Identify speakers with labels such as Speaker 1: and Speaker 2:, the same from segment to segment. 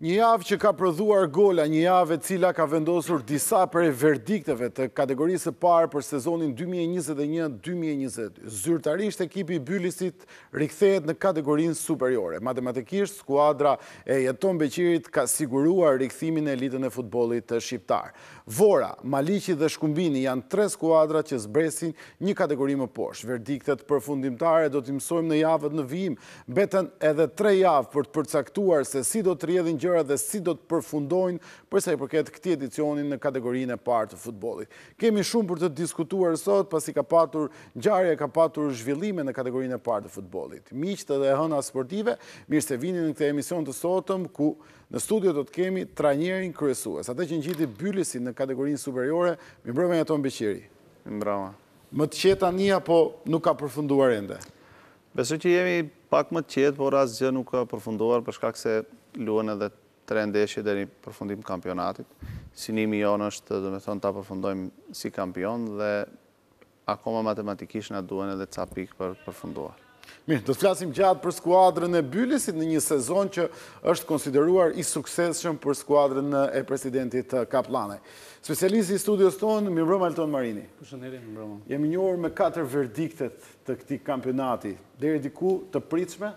Speaker 1: Një javë që ka prodhuar gola, një javë e cila ka vendosur disa prej verdikteve të kategorisë së parë për sezonin 2021-2022. Zyrtarisht ekipi i Bylisit rikthehet në kategorinë superiore. Matematikisht, skuadra e Jeton Beqirit ka siguruar rikthimin e elitën e futbollit të shqiptar. Vora, Maliqi dhe Shkumbini janë 3 skuadra që zbresin një kategori më poshtë. Verdiktet përfundimtare do t'i mësojmë në javët në vijim. Mbeten edhe 3 javë për të përcaktuar se si do të rrjedhin gjërat dhe si do të përfundojnë përsa i përket këtij edicionin në kategorinë e parë të futbollit. Kemi shumë për të diskutuar sot, pasi ka patur ngjarje, ka patur zhvillime në kategorinë e parë të futbollit. Miqtë dhe hëna sportive, mirë se vini në këtë emision të sotëm, ku në studio do të kemi trajnerin kryesues, atë që ngjiti Bylisin në kategorinë superiore, Mirëmbrëma Jeton Beqiri.
Speaker 2: Mirëmbrëma.
Speaker 1: Më të qetë tani apo nuk ka përfunduar ende?
Speaker 2: Besoj që jemi pak më të qetë, por asgjë nuk ka përfunduar për shkak se luhen edhe 3 ndeshje deri në përfundim të kampionatit. Synimi jonë është, domethënë, ta përfundojmë si kampion dhe akoma matematikisht na duhen edhe ca pikë për përfunduar.
Speaker 1: Mirë, do të flasim gjatë për skuadrën e Bylisit në një sezon që është konsideruar i suksesshëm për skuadrën e presidentit Kaplanaj. Specialisti i studios tonë, Mirëmbrëma Alton Marini.
Speaker 3: Përshëndetje, Mirëmbrëma.
Speaker 1: Jemi njohur me 4 verdiktet të këtij kampionati. Deri diku të pritshme?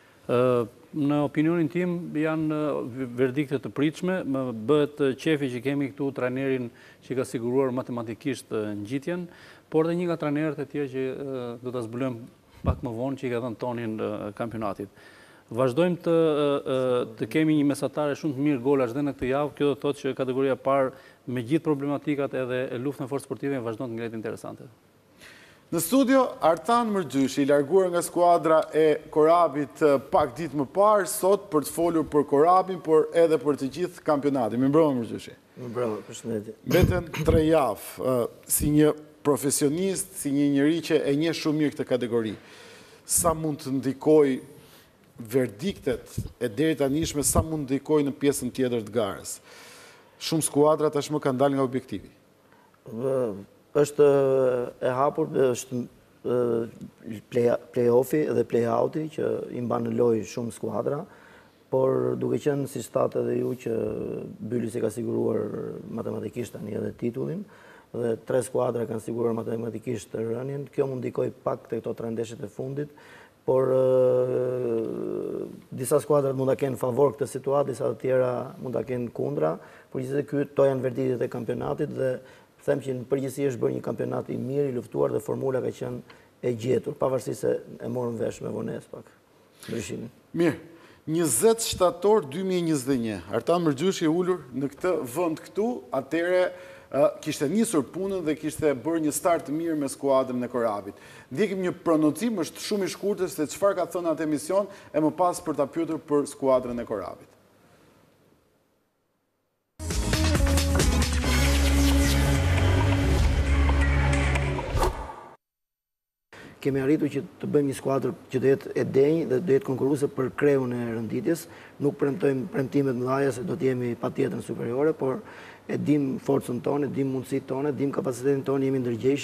Speaker 3: Në opinionin tim janë verdikte të pritshme, më bëhet qefi që kemi këtu trajnerin që ka siguruar matematikisht ngjitjen, por dhe një nga trajnerët e tjerë që do ta zbulojmë pak më vonë që i ka dhënë tonin kampionatit. Vazhdojmë të kemi një mesatare shumë të mirë golash dhe në këtë javë, kjo do të thotë që kategoria e parë me gjithë problematikat edhe luftën e forcë sportive vazhdon të ngrehet interesante.
Speaker 1: Në studio, Artan Mërgjushi, i larguar nga skuadra e Korabit pak ditë më parë, sot për të folur për Korabin, por edhe për të gjithë kampionatin. Mirëmbrëma Mërgjushi.
Speaker 4: Mirëmbrëma, përshëndetje.
Speaker 1: Mbeten 3 javë, si një profesionist, si një njeri që e njeh shumë mirë këtë kategori. Sa mund të ndikoj verdiktet e deri tanishme, sa mund të ndikoj në pjesën tjetër të garës? Shumë skuadra tashmë kanë dalë nga objektivi.
Speaker 4: Është e hapur, është play-offi dhe play-outi që i mban në lojë shumë skuadra, por duke qenë si statë edhe ju që Bylisi ka siguruar matematikisht tani edhe titullin, dhe 3 skuadra kanë siguruar matematikisht rënien, kjo mund ndikoj pak te këto 3 ndeshjet e fundit, por disa skuadrat mund ta kenë favor këtë situatë, disa të tjera mund ta kenë kundra, por gjithsesi këto janë verdiktet e kampionatit dhe them që në përgjithësi është bërë një kampionat i mirë, i luftuar dhe formula ka qenë e gjetur, pavarësisht se e morën vesh me vonesë pak ndryshimin.
Speaker 1: Mirë, 20 shtator 2021, Artan Mërgjushi i ulur në këtë vend këtu, atëre kishte nisur punën dhe kishte bërë një start të mirë me skuadrën e Korabit. Ndjekim një pronocim, është shumë i shkurtër se çfarë ka thënë atë emision e më pas për ta pyetur për skuadrën e Korabit.
Speaker 4: Kemi arritur që të bëjmë një skuadrë që do jetë e denjë dhe do jetë konkurruese për kreun e rënditjes. Nuk premtojmë premtimet mëdha se do të jemi patjetër superiore, por e dim forcën tonë, e dim mundësitë tonë, e dim kapacitetin tonë, jemi ndërgjegjshëm.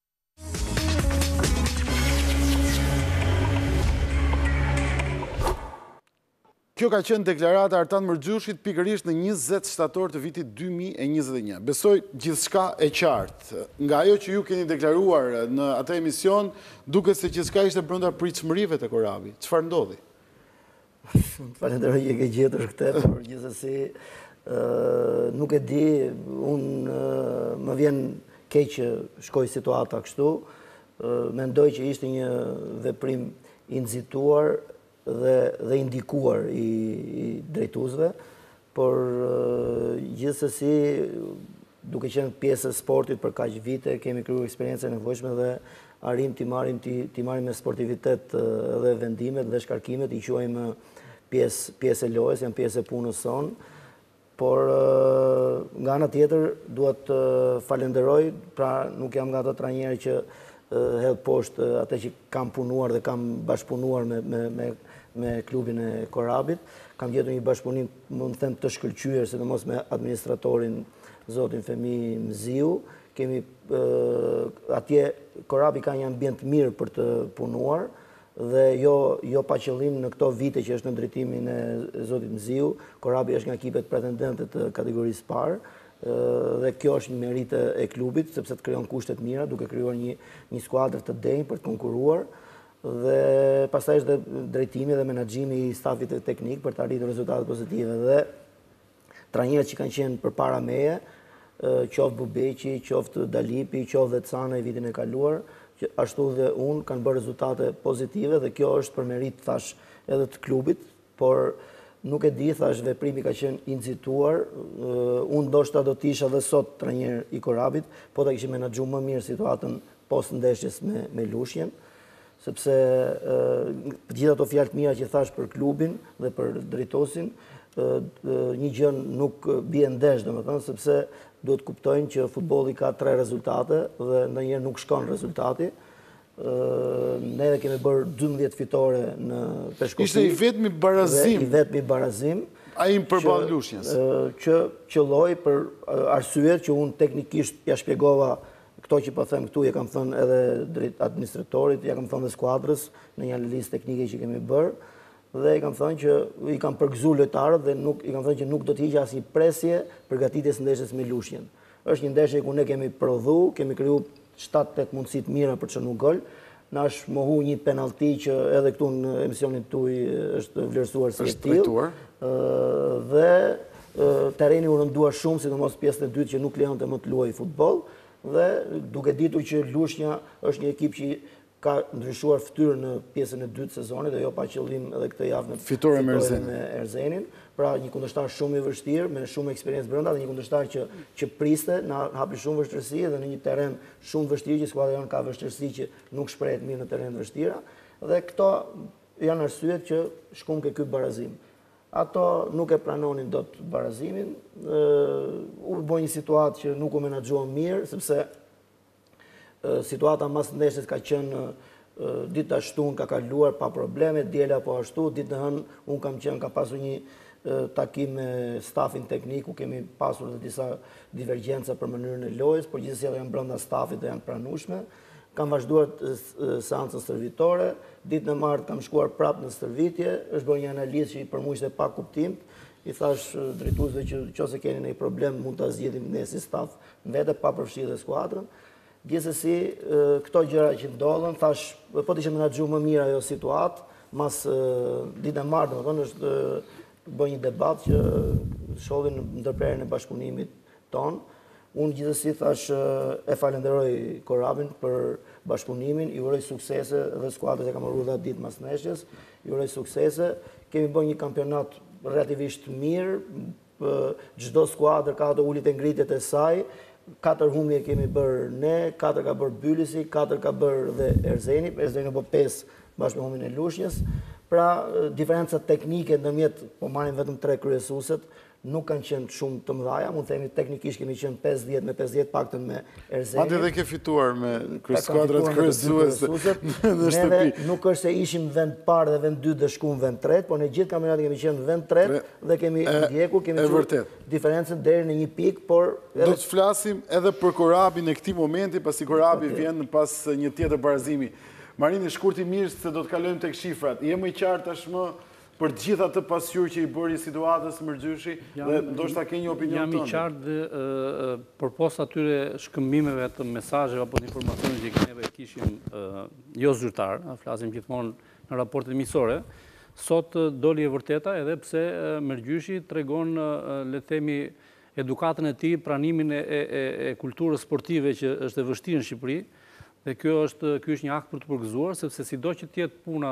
Speaker 1: Kjo ka qenë deklarata Artan Mërgjushit pikërisht në 20 shtator të vitit 2021. Besoj gjithçka e qartë. Nga ajo që ju keni deklaruar në atë emision, duket se gjithçka ishte brenda pritshmërive të Korabi. Çfarë ndodhi?
Speaker 4: Falenderoj që ke gjetur këtë, por gjithsesi nuk e di, unë më vjen keq që shkoi situata kështu. Mendoj që ishte një veprim i nxituar dhe indikuar i drejtuesve, por gjithsesi duke qenë pjesë e sportit për kaq vite, kemi krijuar eksperiencë e nevojshme dhe arrim t'i marrim me sportivitet edhe vendimet dhe shkarkimet, i quajmë pjesë e lojës, janë pjesë e punës sonë, por nga ana tjetër duhet të falenderoj, pra nuk jam nga ata trajnerë që hedh poshtë atë që kam punuar dhe kam bashkëpunuar me klubin e Korabit. Kam gjetur një bashkëpunim, mund të them, të shkëlqyer, sidomos me administratorin zotin Femi Mziu. Kemi atje Korabi ka një ambient mirë për të punuar dhe jo pa qëllim në këto vite që është në drejtimin e zotit Mziu. Korabi është nga ekipet pretendente të kategorisë parë, dhe kjo është një meritë e klubit, sepse të krijon kushtet mira, duke krijuar një skuadër të denjë për të konkuruar, dhe pastaj është drejtimi dhe menaxhimi i stafit teknik për të arritur rezultate pozitive. Dhe trajnerët që kanë qenë përpara meje, qoftë Bubeqi, qoftë Dalipi, qoftë dhe Cana i vitin e kaluar, ashtu dhe unë kanë bërë rezultate pozitive, dhe kjo është për merit, thash, edhe të klubit, por nuk e di, thash, veprimi ka qenë i nxituar. Unë ndoshta do të isha dhe sot trajner i Korabit, po ta kishim menaxhuar më mirë situatën post ndeshjes me Lushnjën, sepse gjithë ato fjalë të mira që thash për klubin dhe për drejtosin, një gjë nuk bie ndesh, domethënë, sepse duhet kuptojnë që futbolli ka 3 rezultate dhe ndonjëherë nuk shkon rezultati. Ne edhe kemi bërë 12 fitore në Peshkopi.
Speaker 1: Ishte i vetmi barazim.
Speaker 4: I vetmi barazim.
Speaker 1: Ai përballë Lushnjës.
Speaker 4: Që qelloi për arsyet që unë teknikisht ja shpjegova këto që po them këtu, ja kam thënë edhe drejt administratorit, ja kam thënë dhe skuadrës në një analizë teknike që kemi bërë, dhe i kam thënë që i kam përgëzuar lojtarët dhe i kam thënë që nuk do të hiqë asnjë presje përgatitjes ndeshjes me Lushnjën. Është një ndeshje ku ne kemi prodhu, kemi krijuar 7-8 mundësi të mira për të shënuar gol. Na është mohu një penallti që edhe këtu në emisionin tuaj është vlerësuar si i tillë. Dhe terreni u rëndua shumë, sidomos pjesën e dytë që nuk lejonte më të luajë futboll, dhe duke ditur që Lushnja është një ekip që ka ndryshuar fytyrën në pjesën e dytë sezonit, dhe jo pa qëllim edhe këtë javë në
Speaker 1: fitore me
Speaker 4: Erzenin. Pra një kundërshtar shumë i vështirë, me shumë eksperiencë brenda, dhe një kundërshtar që priste, na hapi shumë vështirësi, dhe në një terren shumë vështirë, që skuadra jonë ka vështirësi që nuk shprehet mirë në terren vështira, dhe këto janë arsyet që shkon ke ky barazim. Ato nuk e pranonin dot barazimin, u bë një situatë që nuk u menaxhuan mirë, sepse situata mas ndeshjes ka qenë ditë ashtu ka kaluar pa probleme, diela po ashtu, ditë në hënë unë ka pasur një takim me stafin teknik, ku kemi pasur dhe disa divergjenca për mënyrën e lojës, por gjithsesi edhe janë brenda stafit dhe janë pranueshme. Kam vazhduar seancën stërvitore, ditën e martë kam shkuar prapë në stërvitje, është bërë një analizë që i për mua ishte pa kuptim. I thash drejtuesve që nëse keni ndonjë problem mund ta zgjidhim ne si staf vetë pa përfshirë dhe skuadrën. Gjithsesi, këto gjëra që ndodhen, thash, po të ishte menaxhuar më mirë ajo situatë, mas ditën e martë, domethënë është bë një debat që shohin në ndërprerjen e bashkëpunimit ton. Unë gjithsesi thash e falenderoj Korabin për bashkëpunimin, i uroj suksese dhe skuadrës e kam marrë dha ditë mas ndeshjes, i uroj suksese. Kemi bërë një kampionat relativisht mirë, çdo skuadër ka ato uljet e ngritjet e saj. 4 humbje kemi bërë ne, 4 ka bërë Bylisi, 4 ka bërë dhe Erzeni po 5 bashkë me humbjen e Lushnjës. Pra, diferencat teknike ndërmjet, po marrim vetëm 3 kryesueset, nuk kanë qenë shumë të mëdha, mund të themi teknikisht kemi qenë 50 me 50 paktën me Erzeni.
Speaker 1: Madje edhe ke fituar me skuadrat kryesuese në shtëpi.
Speaker 4: Neve nuk është se ishim vend parë dhe vend dytë dhe shkuam vend tretë, por në gjithë kampionatin kemi qenë vend tretë dhe kemi ndjekur, kemi diferencën deri në 1 pikë, por
Speaker 1: do të flasim edhe për Korabin në këtij momenti, pasi Korabi vjen pas një tjetër barazimi. Marini, shkurtimisht se do të kalojmë tek shifrat. Je më i qartë tashmë për të gjitha të pasqyrë që i bëri situatës Mërgjyshi, dhe ndoshta ke një opinion
Speaker 3: tonë? Jam i qartë dhe përpost atyre shkëmbimeve të mesazheve apo të informacioneve që neve kishim jo zyrtar, flasim gjithmonë në raportet miqësore, sot doli e vërteta edhe pse Mërgjyshi tregon, le të themi, edukatën e tij, pranimin e kulturës sportive që është e vështirë në Shqipëri, dhe ky është një akt për të përgëzuar, sepse sido që të jetë puna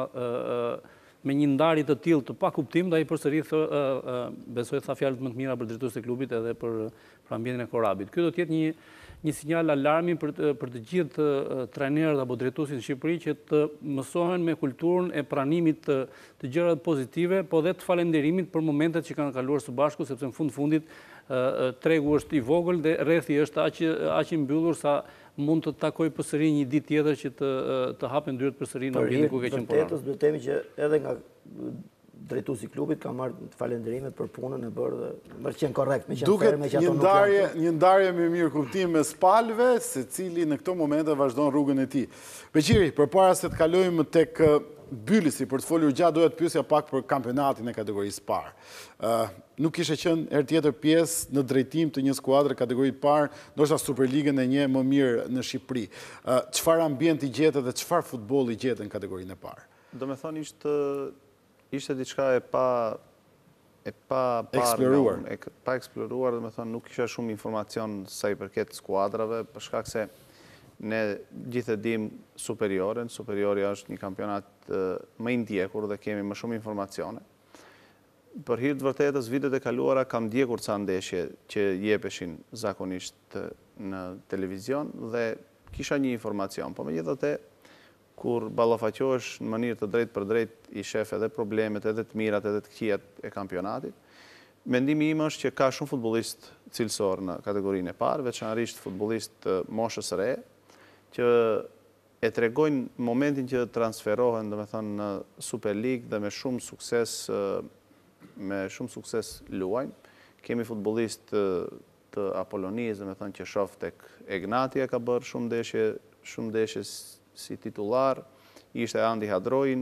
Speaker 3: me një ndarje të tillë të pakuptim, ai përsëri besoj tha fjalët më të mira për drejtuesit e klubit edhe për ambientin e Korabit. Ky do të jetë një sinjal alarmi për të gjithë trajnerët apo drejtuesit në Shqipëri që të mësohen me kulturën e pranimit të gjërave pozitive, po dhe të falënderimit për momentet që kanë kaluar së bashku, sepse në fundit tregu është i vogël dhe rrethi është aq i mbyllur sa mund të takoj përsëri një ditë tjetër që të hapen dyert përsëri në ambientin ku ke qenë pronar.
Speaker 4: Vërtetës duhet të themi që edhe nga drejtuesi i klubit ka marrë falenderimet për punën e bërë dhe më qenë korrekt, me qenë ferme që ato nuk janë.
Speaker 1: Një ndarje me mirë kuptim me Spalve, se cili në këto momente vazhdon rrugën e tij. Beqiri, përpara se të kalojmë tek Byllisi për të folur gjatë, doja të pyesja pak për kampionatin e kategorisë parë. Nuk kishe qenë herë tjetër pjesë në drejtim të një skuadre kategoritë parë, ndoshta Superligën e një më mirë në Shqipëri. Çfarë ambienti gjetë dhe çfarë futbolli gjetë në kategorinë e parë?
Speaker 2: Do me thonë ishte diçka e pa
Speaker 1: eksploruar.
Speaker 2: Pa eksploruar, do me thonë nuk kisha shumë informacion sa i përket skuadrave, për shkak se ne gjithë e dim superioren. Superiori është një kampionat më i ndjekur dhe kemi më shumë informacione. Për hir të vërtetës, vitet e kaluara kam ndjekur ca ndeshje që jepeshin zakonisht në televizion dhe kisha një informacion, po megjithatë kur ballafaqohesh në mënyrë të drejtë për drejtë i shef edhe problemet, edhe të mirat, edhe të këqijat e kampionatit. Mendimi im është që ka shumë futbollist cilësor në kategorinë e parë, veçanërisht futbollist moshës së re, që e tregojnë momentin që transferohen, domethënë në Super League dhe me shumë sukses luajnë. Kemi futbollist të Apollonisë, domethënë që shoh tek Egnatia ka bërë shumë ndeshje si titullar. Ishte Andi Hadroi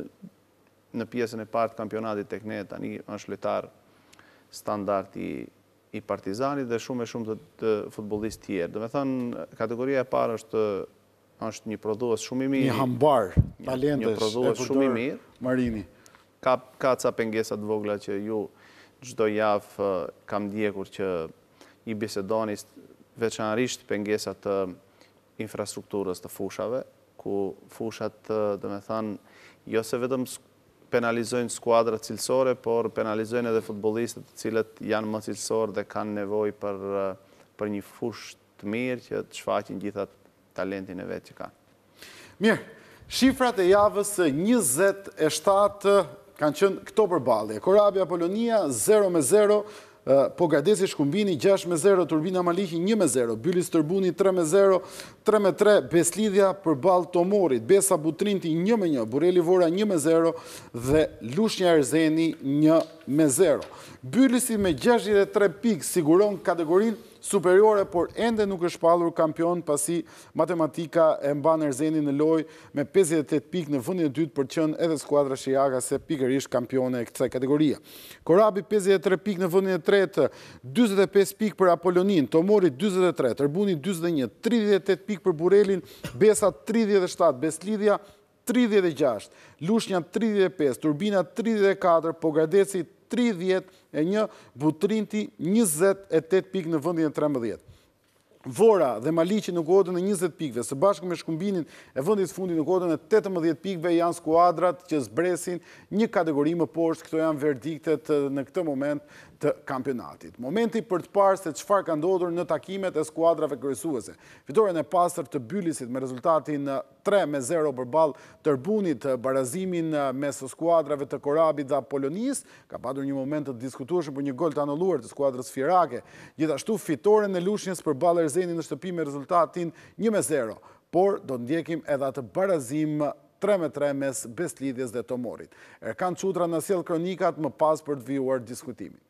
Speaker 2: në pjesën e parë të kampionatit tek ne, tani është lojtar standard i Partizanit dhe shumë të futbollistë tjerë. Domethënë kategoria e parë është një prodhues shumë i mirë.
Speaker 1: Një hambar talentesh.
Speaker 2: Një prodhues shumë i mirë.
Speaker 1: Marini.
Speaker 2: Ka ca pengesa të vogla që ju çdo javë kam ndjekur që i bisedoni, veçanërisht pengesa të infrastrukturës të fushave, ku fushat, domethënë, jo se vetëm penalizojnë skuadrat cilësore, por penalizojnë edhe futbollistët të cilët janë më cilësorë dhe kanë nevojë për një fushë të mirë që të shfaqin gjitha talentin e vetë që kanë.
Speaker 1: Mirë, shifrat e javës 27 kanë qenë këto përballje. Korabia Apollonia 0-0, Pogradeci Shkumbini 6-0, Turbina Maliqi 1-0, Byllis Tërbuni 3-0, 3-3 Beslidhja përballë Tomorit, Besa Butrinti 1-1, Bureli Vora 1-0 dhe Lushnja Erzeni 1-0. Byllisi me 63 pikë siguron kategorinë superiore, por ende nuk është shpallur kampion pasi matematika e mban Erzenin në lojë me 58 pikë në vendin e dytë për të qenë edhe skuadra Shijaga se pikërisht kampione e kësaj kategorie. Korabi 53 pikë në vendin e tretë, 45 pikë për Apollonin, Tomori 43, Tërbuni 41, 38 pikë për Burelin, Besa 37, Beslidhja 36, Lushnja 35, Turbina 34, Pogradeci 31, Butrinti 28 pikë në vendin e 13. Vora dhe Maliqi në kodën e 20 pikëve, së bashku me Shkumbinin e vendit fundit në kodën e 18 pikëve, janë skuadrat që zbresin një kategori më poshtë. Këto janë verdiktet në këtë moment të kampionatit. Momenti për të parë se çfarë ka ndodhur në takimet e skuadrave kryesuese. Fitoren e pastër të Byllisit me rezultatin 3-0 përballë Tërbunit, barazimin mes skuadrave të Korabit dhe Apollonis, ka patur një moment të diskutueshëm për një gol të anulluar të skuadrës Firake. Gjithashtu fitoren e Lushnjës përballë Erzenit në shtëpi me rezultatin 1-0, por do ndjekim edhe atë barazim 3-3 mes Beslidhjes dhe Tomorit. Erkan Qutra në sjell kronikat më pas për të vijuar diskutimin.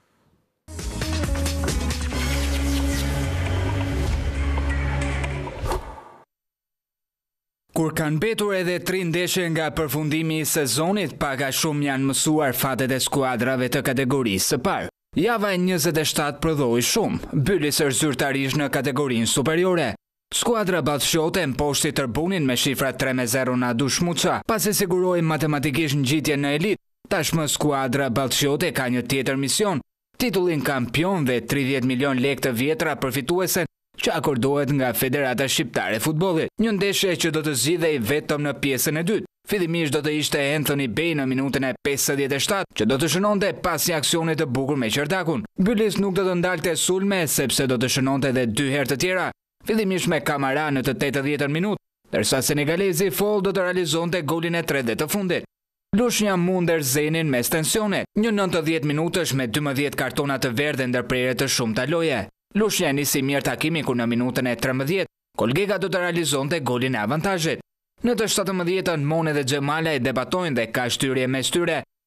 Speaker 5: Kur kanë betur edhe 3 ndeshje nga përfundimi i sezonit, pak a shumë janë mësuar fatet e skuadrave të kategorisë së parë. Java e 27 prodhoi shumë, Byllis është zyrtarish në kategorinë superiore. Skuadra Ballshote mposhti Tërbunin me shifra 3-0 në Dushmuqa, pasi siguroi matematikisht ngjitjen në elitë. Tashmë skuadra Ballshote ka një tjetër mision, titullin kampion dhe 30 milion lekë të vjetra përfituese që akordohet nga Federata Shqiptare e Futbollit. Një ndeshje që do të zgjidhej vetëm në pjesën e dytë. Fillimisht do të ishte Anthony Bey në minutën e 57, që do të shënonte pas një aksionit të bukur me qerdakun. Byllis nuk do të ndalte sulme, sepse do të shënonte edhe 2 herë të tjera, fillimisht me Kamara në të 80 minutë, ndërsa senegalezi Fall do të realizonte golin e 3 dhe të fundit. Lushnja mund Erzenin mes tensione, një 90 minutësh me 12 kartona të verdhe ndërprerje të shumta loje. Lushnja nisi mirë takimin kur në minutën e 13, Kolgega do të realizonte golin e avantazhit. Në të 17-ën Mone dhe Xhemala e debatojnë dhe ka shtyrje mes tyre,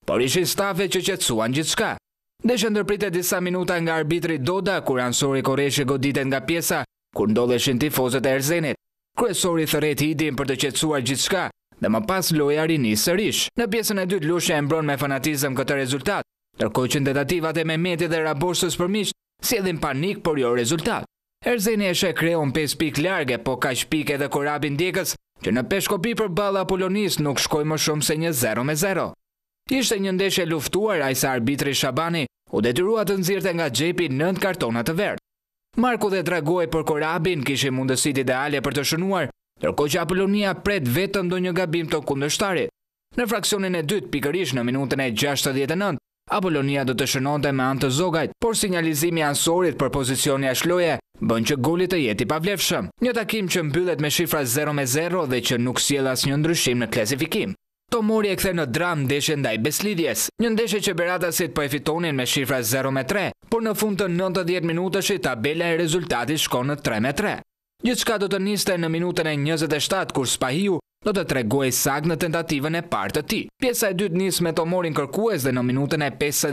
Speaker 5: por ishin stafe që qetësuan gjithçka. Ndeshja ndërpritet disa minuta nga arbitri Doda, kur Ansori Koreshi goditet nga pjesa, kur ndodheshin tifozët e Erzenit. Kryesori thërret Hidin për të qetësuar gjithçka, dhe më pas loja rinis sërish. Në pjesën e dytë lushja e mbron me fanatizëm këtë rezultat, ndërkohë që tentativat e Mehmetit dhe Raborsës për miq sjellin panik por jo rezultat. Erzeni e sheh Kreun 5 pikë large, po kaq pikë edhe Korabi ndjekës, që në peshkopi përballë Apolonis nuk shkoi më shumë se një 0-0. Ishte një ndeshje luftuar, ajsa arbitri Shabani u detyrua të nxirrte nga xhepi 9 kartona të verdh. Marku dhe Dragoj për Korabin kishin mundësitë ideale për të shënuar, ndërkohë që Apolonia pret vetëm ndonjë gabim të kundërshtarit. Në fraksionin e dytë, pikërisht në minutën e 69, Apolonia do të shënonte me anë të Zogajt, por sinjalizimi i Ansorit për pozicioni ashloje bën që goli të jetë i pavlefshëm. Një takim që mbyllet me shifra 0-0 dhe që nuk sjell asnjë ndryshim në klasifikim. Tomori e kthe në dram ndeshjen ndaj Beslidjes, një ndeshje që Beratasit po e fitonin me shifra 0-3, por në fund të 90 minutashit tabela e rezultatit shkon në 3-3. Gjithçka do të niste në minutën e 27 kur Spahiu do të tregojë sakt në tentativën e parë të tij. Pjesa e dytë nis me Tomorin kërkues dhe në minutën e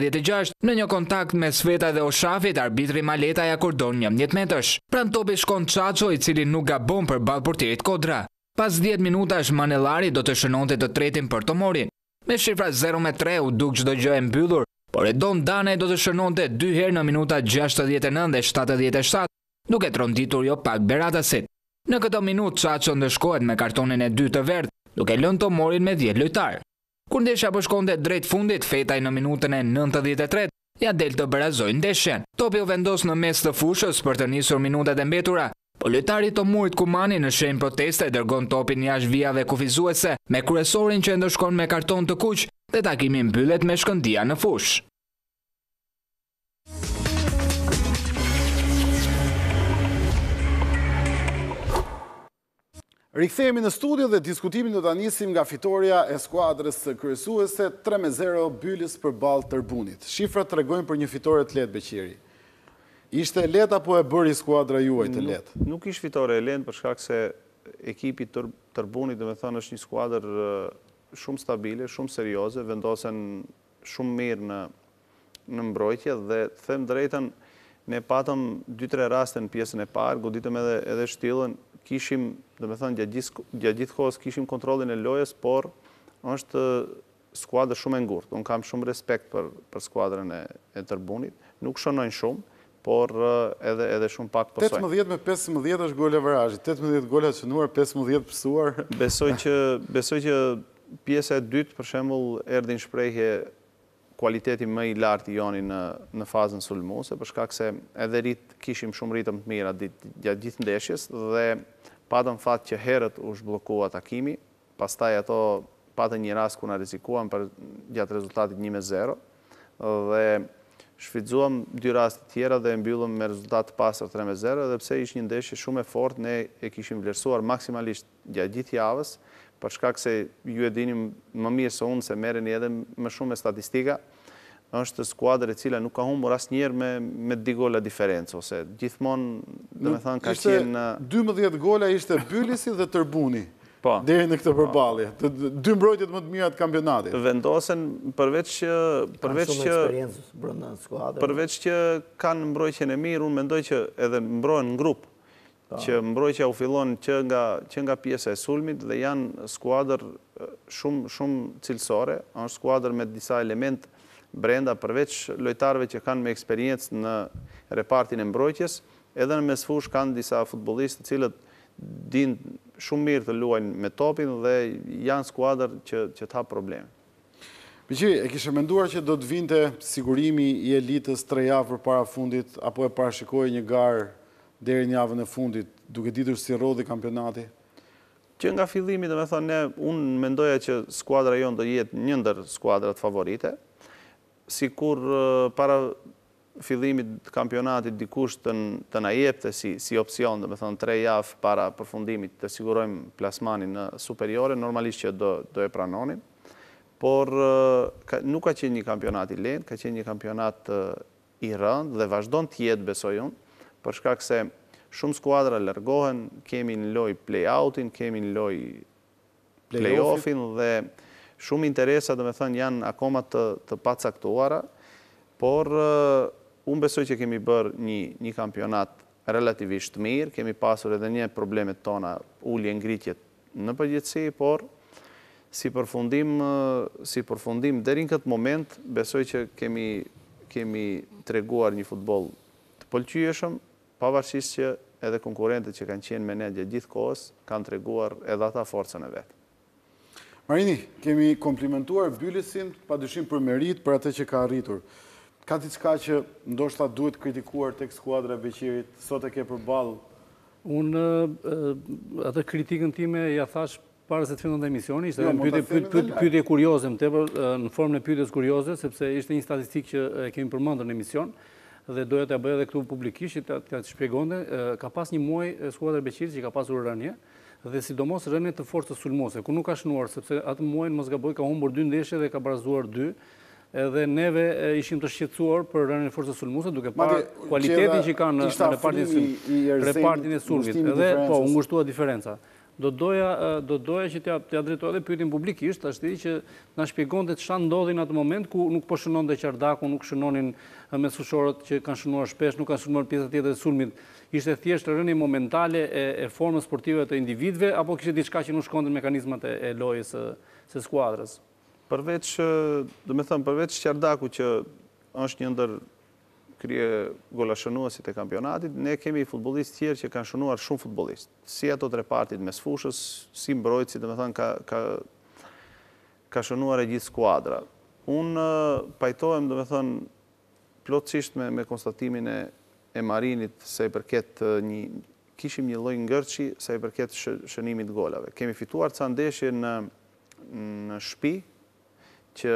Speaker 5: 56 në një kontakt me Sveta dhe Oshafit, arbitri Maleta ja akordon 11 metrash. Pran topi shkon Çaço, i cili nuk gabon përballë portierit Kodra. Pas 10 minutash Manellari do të shënonte të tretin për Tomorin. Me shifra 0-3 u duk çdo gjë e mbyllur, por Edon Dane do të shënonte 2 herë në minutat 69 dhe 77, duke tronditur jo pak Beratasit. Në këto minutë Çaço ndëshkohet me kartonin e 2 të verdh, duke lënë Tomorin me 10 lojtar. Kur ndeshja po shkonte drejt fundit, Fetaj në minutën e 93 ja del të barazojë ndeshjen. Topi u vendos në mes të fushës për të nisur minutat e mbetura, po lojtari Tomorit Kumani në shenjë proteste dërgon topin jashtë vijave kufizuese me kryesorin që ndëshkon me karton të kuq dhe takimi mbyllet me shkëndija në fushë.
Speaker 1: Rikthehemi në studio dhe diskutimin do ta nisim nga fitoria e skuadrës kryesuese 3-0 Bylis përballë Tërbunit. Shifrat tregojnë për një fitore të lehtë Beqiri. Ishte lehtë apo e bëri skuadra juaj të lehtë?
Speaker 2: Nuk ishte fitore e lehtë për shkak se ekipi Tërbunit, domethënë, është një skuadër shumë stabile, shumë serioze, vendosen shumë mirë në mbrojtje dhe them drejtën, ne patëm 2-3 raste në pjesën e parë, goditëm edhe shtillën, kishim, domethënë, gjatë gjithë kohës kishim kontrollin e lojës, por është skuadër shumë e ngurtë. Unë kam shumë respekt për skuadrën e Tërbunit. Nuk shënojnë shumë, por edhe shumë pak posojnë.
Speaker 1: 18-15 është gol averazhi, 18 gola shënuar, 15 pësuar.
Speaker 2: Besoj që pjesa e dytë, për shembull, erdhin shprehje kualiteti më i lartë i Joni në fazën sulmuese, për shkak se edhe kishim shumë ritëm të mira gjatë gjithë ndeshjes dhe patëm fat që herët u zhbllokua takimi, pastaj ato patën një rast ku na rrezikuan për gjatë rezultatit 1-0 dhe shfrytzuam 2 raste tjera dhe mbyllëm me rezultat të pastër 3-0, edhe pse ishte një ndeshje shumë e fortë, ne e kishim vlerësuar maksimalisht gjatë gjithë javës, për shkak se ju e dini më mirë se unë se merreni edhe më shumë me statistika, është skuadër e cila nuk ka humbur asnjëherë me 2 gola diferencë, ose gjithmonë, domethënë, ka qenë
Speaker 1: 12 gola ishte Bylisi dhe Tërbuni.
Speaker 2: Po.
Speaker 1: Deri në këtë përballje. 2 mbrojtjet më të mira të kampionatit.
Speaker 2: Vendosen përveç që kanë mbrojtjen e mirë, unë mendoj që edhe mbrohen në grup, që mbrojtja u fillon që nga pjesa e sulmit dhe janë skuadër shumë cilësore, është skuadër me disa element brenda, përveç lojtarëve që kanë me eksperiencë në repartin e mbrojtjes, edhe në mesfush kanë disa futbollistë të cilët dinë shumë mirë të luajnë me topin dhe janë skuadër që të hapë probleme.
Speaker 1: Beqiri, e kishe menduar që do të vinte sigurimi i elitës 3 javë përpara fundit, apo e parashikoi një garë deri në javën e fundit, duke ditur si rodhi kampionati?
Speaker 2: Që nga fillimi, domethënë, unë mendoja që skuadra jonë do jetë një ndër skuadrat favorite, sikur para fillimit të kampionatit dikush të na jepte si opcion, domethënë 3 javë para përfundimit të sigurojmë plasmanin në superiore, normalisht që do e pranonim, por nuk ka qenë një kampionat i lehtë, ka qenë një kampionat i rëndë dhe vazhdon të jetë, besoj unë, për shkak se shumë skuadra largohen, kemi në loj play-outin, kemi në loj play-offin dhe Shumë interesa, do me thënë, janë akoma të pacaktuara, por unë besoj që kemi bërë një kampionat relativisht mirë, kemi pasur edhe një problemet tona, ullje ngritjet në përgjithësi, por si përfundim deri në këtë moment, besoj që kemi treguar një futboll të pëlqyeshëm, pavarësisht që edhe konkurrentët që kanë qenë me ne gjatë gjithë kohës kanë treguar edhe ata forcën e vet.
Speaker 1: Marini, kemi komplimentuar Bylisin padyshim për merit për atë që ka arritur. Ka diçka që ndoshta duhet kritikuar tek skuadra e Beqirit, sot e ke përballë?
Speaker 3: Unë atë kritikën time ja thash para se të fillonte emisioni, ishte pyetje kurioze, në formën e pyetjes kurioze, sepse ishte një statistikë që kemi përmendur në emision dhe doja t'ja bëja edhe këtu publikisht, t'ja shpjegonte, ka pas një muaj skuadra e Beqirit që ka pasur rënje dhe sidomos rënje të forcës sulmuese, ku nuk ka shënuar, sepse atë muaj mos gaboj ka humbur 2 ndeshje dhe ka barazuar 2. Edhe neve ishim të shqetësuar për rënien e forcës sulmuese duke parë kualitetin që kanë në repartin e sulmit. Edhe po, u ngushtua diferenca. Do doja që t'ja drejtoj edhe pyetjen publikisht, është që na shpjegonte çfarë ndodhi në atë moment ku nuk po shënonte Qardaku, nuk shënonin mes fushorët që kanë shënuar shpesh, nuk kanë shënuar pjesa tjetër e sulmit. Ishte thjesht rënje momentale e formës sportive të individëve apo kishte diçka që nuk shkonte në mekanizmat e lojës së skuadrës?
Speaker 2: Përveç Qardaku që është një ndër krye golashënuesit e kampionatit, ne kemi futbollistë tjerë që kanë shënuar shumë futbollistë. Si ato të repartit mes fushës, si mbrojtësi, ka shënuar e gjithë skuadra. Unë pajtohem, plotësisht me konstatimin e Marinit se i përket kishim një lloj ngërçi se i përket shënimit golave. Kemi fituar ca ndeshje në shtëpi që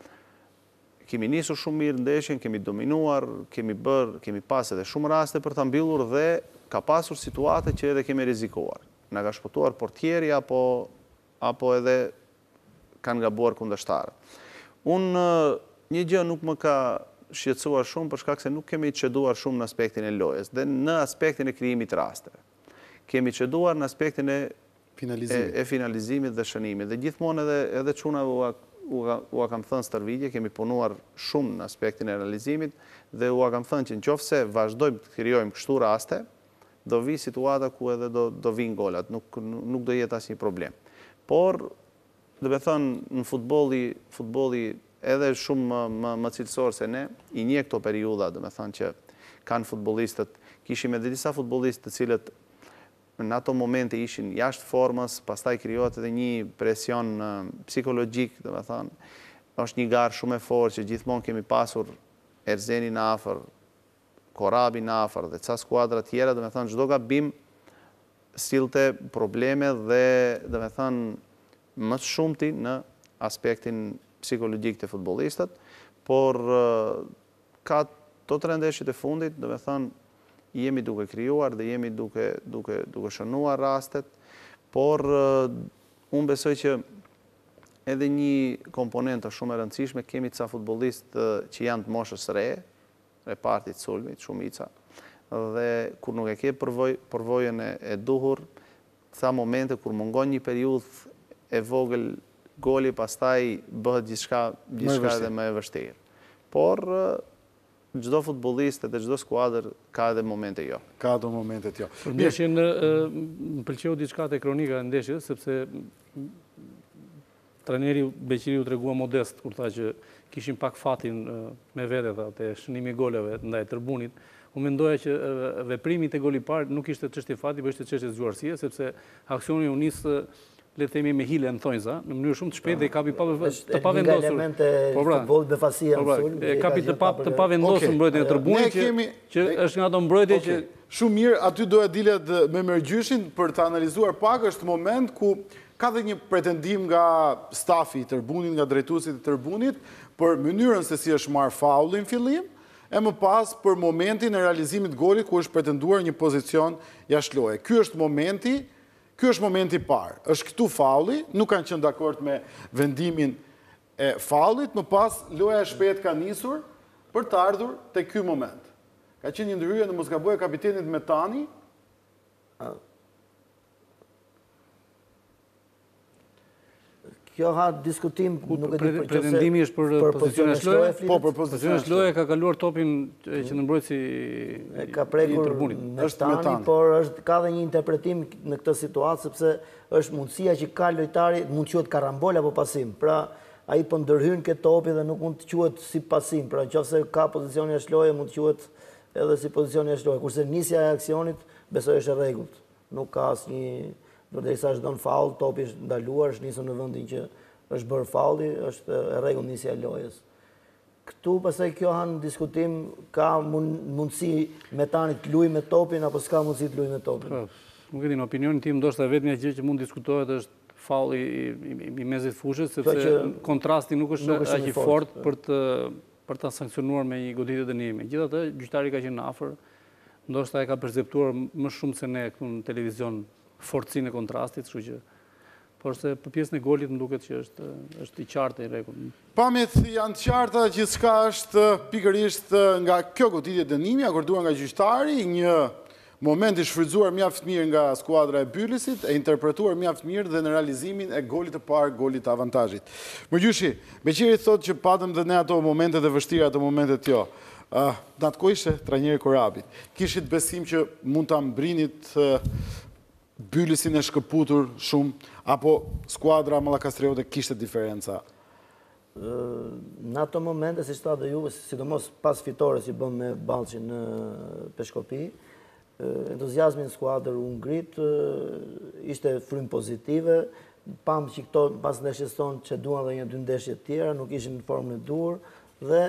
Speaker 2: kemi nisur shumë mirë ndeshjen, kemi dominuar, kemi pas edhe shumë raste për ta mbyllur dhe ka pasur situate që edhe kemi rrezikuar. Na ka shpëtuar portieri apo edhe kanë gabuar kundërshtarët. Unë një gjë nuk më ka shqetësuar shumë për shkak se nuk kemi çeduar shumë në aspektin e lojës dhe në aspektin e krijimit rasteve. Kemi çeduar në aspektin e finalizimit dhe shënimit. Dhe gjithmonë edhe çunave ua kam thënë stërvitje, kemi punuar shumë në aspektin e realizimit dhe ua kam thënë që nëse vazhdojmë të krijojmë kështu raste, do vi situata ku edhe do vinë golat, nuk do jetë asnjë problem. Por, do të thënë, në futbolli edhe shumë më cilësor se ne, i njeh këto periudha, do të thënë që kanë futbollistët, kishim edhe disa futbollistë të cilët në ato momente ishin jashtë formës, pastaj krijohet edhe një presion psikologjik, do të thënë, është një garë shumë e fortë që gjithmonë kemi pasur Erzenin afër, Korabin afër dhe ca skuadra tjera, do të thënë çdo gabim sillte probleme dhe do të thënë më të shumti në aspektin psikologjik të futbollistët, por ka to 3 ndeshjet e fundit, do të thënë jemi duke krijuar dhe jemi duke shënuar rastet, por unë besoj që edhe një komponentë shumë e rëndësishme, kemi ca futbollistë që janë të moshës re, repartit sulmit, shumica, dhe kur nuk e ke përvojën e duhur, ca momente kur mungon një periudhë e vogël goli, pastaj bëhet gjithçka edhe më e vështirë. Por çdo futbollist dhe çdo skuadër ka edhe momente jo.
Speaker 1: Ka do momentet jo.
Speaker 3: Për ndeshjen më pëlqeu diçka te kronika e ndeshjes, sepse trajneri Beqiri u tregua modest kur tha që kishin pak fatin me vete te shënimi i goleve ndaj Tërbunit. Unë mendoja që veprimi te goli i parë nuk ishte çështje fati, por ishte çështje zgjuarësie, sepse aksioni u nis le të themi me hile në thonjza, në mënyrë shumë të shpejtë dhe kapi të pavendosur.
Speaker 4: Elemente futbollit befasia në sulm.
Speaker 3: Kapi të pavendosur mbrojtjen e Tërbunit që është nga ato mbrojtje që
Speaker 1: shumë mirë, aty doja dilet me Mergjyshin për të analizuar pak, është moment ku ka dhe një pretendim nga stafi i Tërbunit, nga drejtuesit e Tërbunit, për mënyrën se si është marrë faulli në fillim, e më pas për momentin e realizimit golit ku është pretenduar një pozicion jashtë loje. Ky është momenti parë. Është këtu faulli, nuk kanë qenë dakord me vendimin e faullit, më pas loja shpejt ka nisur për të ardhur te ky moment. Ka qenë një ndryrje në mos gaboj e kapitenit Metani.
Speaker 4: Kjo ha diskutim, nuk e di për
Speaker 3: pretendimi është për pozicionin e Shloje.
Speaker 1: Po, për pozicionin e
Speaker 3: Shloje ka kaluar topin që në mbrojtësi
Speaker 4: ka prekur Metani, por ka dhe një interpretim në këtë situatë, sepse është mundësia që ka lojtari, mund të quhet karambol apo pasim. Pra, ai po ndërhyn këtë topi dhe nuk mund të quhet si pasim. Pra, nëse ka pozicionin e Shloje, mund të quhet edhe si pozicionin e Shloje. Kurse nisja e aksionit, besoj është e rregullt. Nuk ka asnjë, derisa është dhënë faull, topi është ndaluar, është nisur në vendin që është bërë faulli, është e rregullt nisja e lojës. Këtu pastaj kjo han diskutim, ka mundësi Metani të luajë me topin apo s'ka mundësi të luajë me topin.
Speaker 3: Nuk e di, në opinionin tim ndoshta vetmja gjë që mund diskutohet është faulli i mezit fushës, sepse kontrasti nuk është aq i fortë për ta sankcionuar me një goditje dënimi. Gjithatë, gjyqtari ka qenë afër, ndoshta e ka perceptuar më shumë se ne këtu në televizion forcinë e kontrastit, kështu që por se për pjesën e golit më duket që është i qartë i rregull.
Speaker 1: Pamjet janë të qarta, gjithçka është pikërisht nga kjo goditje dënimi akorduar nga gjyqtari, një moment i shfrytzuar mjaft mirë nga skuadra e Bylisit, e interpretuar mjaft mirë dhe në realizimin e golit të parë, golit të avantazhit. Mërgjyshi, Beqiri thotë që patëm dhe ne ato momentet e vështira, ato momentet jo. Në atë kohë ishte trajneri Korabit. Kishit besim që mund ta mbrinit Bylisin e shkëputur shumë, apo skuadra Mallakastriote kishte diferenca?
Speaker 4: Në ato momente, si shta dhe juve, sidomos pas fitore si bëm me Ballçin në Peshkopi, entuziazmi në skuadrë u ngrit, ishte frymë pozitive, pam që këto pas ndeshjes tonë që duan dhe një dy ndeshje tjera, nuk ishin në formën e dur, dhe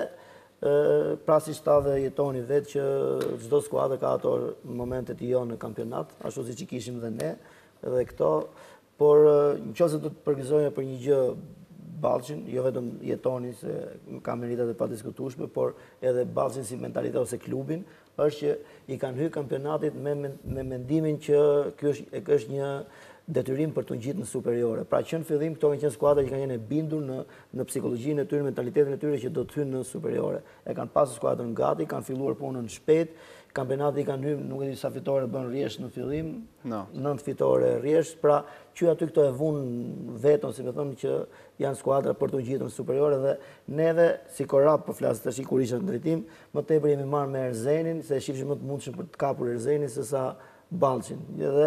Speaker 4: pra si shta dhe jetoni vetë që çdo skuadër ka ato momentet jo në kampionat, ashtu si që kishim dhe ne, edhe këto, por nëse do të përgëzojmë për një gjë Ballçin, jo vetëm jetoni se ka meritat e padiskutueshme, por edhe Ballçin si mentalitet ose klubin, është që i kanë hyrë kampionatit me mendimin që ky është një detyrim për të ngjitur në superiore. Pra që në fillim këto kanë qenë skuadra që kanë qenë bindur në psikologjinë e tyre, mentalitetin e tyre që do të hyjnë në superiore. E kanë pasur skuadrën gati, kanë filluar punën shpejt, kampionati kanë hyrë, nuk e di sa fitore bën Rriesh në fillim, 9 fitore Rriesh, pra që aty këto e vun vetën, si më thonë që janë skuadra për të ngjitur në superiore dhe neve si Korab po flas tash kur isha në drejtim, më tepër jemi marrë me Erzenin, se shifshim më të mundshëm për të kapur Erzenin sesa Ballçin. Dhe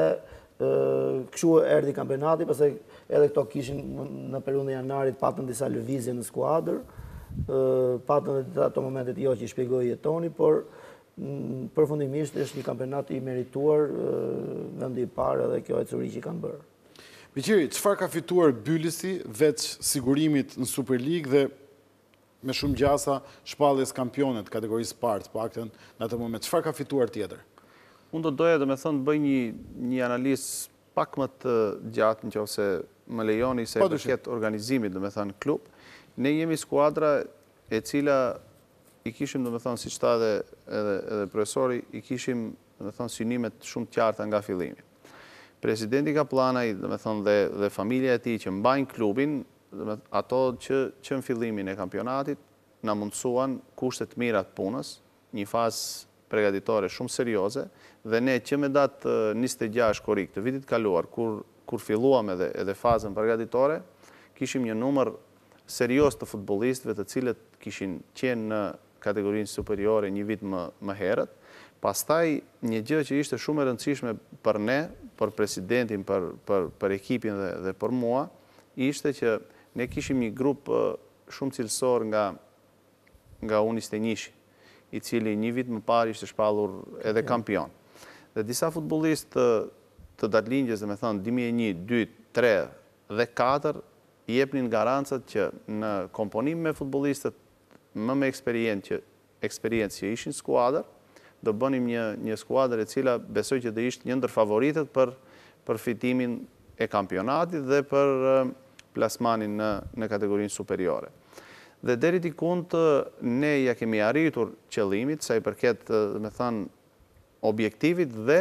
Speaker 4: kështu erdhi kampionati, pastaj edhe këto kishin në periudhën e janarit patën disa lëvizje në skuadër, patën edhe ato momentet jo që i shpjegoi jetoni, por përfundimisht është një kampionat i merituar, vendi i parë edhe kjo ecuri që kanë bërë.
Speaker 1: Beqiri, çfarë ka fituar Bylisi veç sigurimit në Super League dhe me shumë gjasa shpalljes kampionet kategorisë parë, paktën në atë moment, çfarë ka fituar tjetër?
Speaker 2: Unë do doja dhe me thënë bëj një analizë pak më të gjatë nëse më lejoni se i përket organizimit, dhe me thënë klub. Ne jemi skuadra e cila i kishim, dhe me thënë, si qëta edhe profesori, i kishim, dhe me thënë, synimet shumë qarta nga fillimi. Presidenti ka planaj, dhe me thënë, dhe familja e tij që mbajnë klubin, ato që në fillimin e kampionatit, na mundësuan kushtet mirat punës, një fazë pregaditore shumë serioze, dhe ne që me datë 26 korrik të vitit kaluar, kur filluam edhe fazën pregaditore, kishim një numër serios të futbolistëve të cilët kishin qenë në kategorinë superiore një vit më herët. Pastaj një gjë që ishte shumë e rëndësishme për ne, për presidentin, për ekipin dhe për mua, ishte që ne kishim një grup shumë cilësor nga U21, i cili një vit më parë ishte shpallur edhe kampion. Dhe disa futbollistë të datlindjes, dhe me thënë 2001, 2, 3 dhe 4, jepnin garancat që në komponim me futbollistët më me eksperiencë që ishin skuadër, do bënim një skuadër e cila besoj që dhe ishte një ndër favoritet për fitimin e kampionatit dhe për plasmanin në kategorinë superiore. Dhe deri dikund ne ja kemi arritur qëllimit, sa i përket, me thënë, objektivit dhe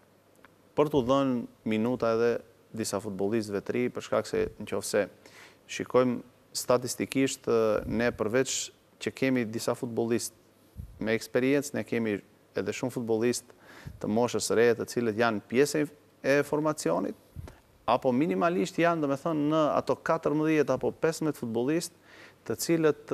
Speaker 2: për të dhënë minuta edhe disa futbollistëve të ri, për shkak se nëse shikojmë statistikisht, ne përveç që kemi disa futbollistë me eksperiencë, ne kemi edhe shumë futbollistë të moshës së re, të cilët janë pjesë e formacionit, apo minimalisht janë, dhe me thonë, në ato 14 apo 15 futbolist të cilët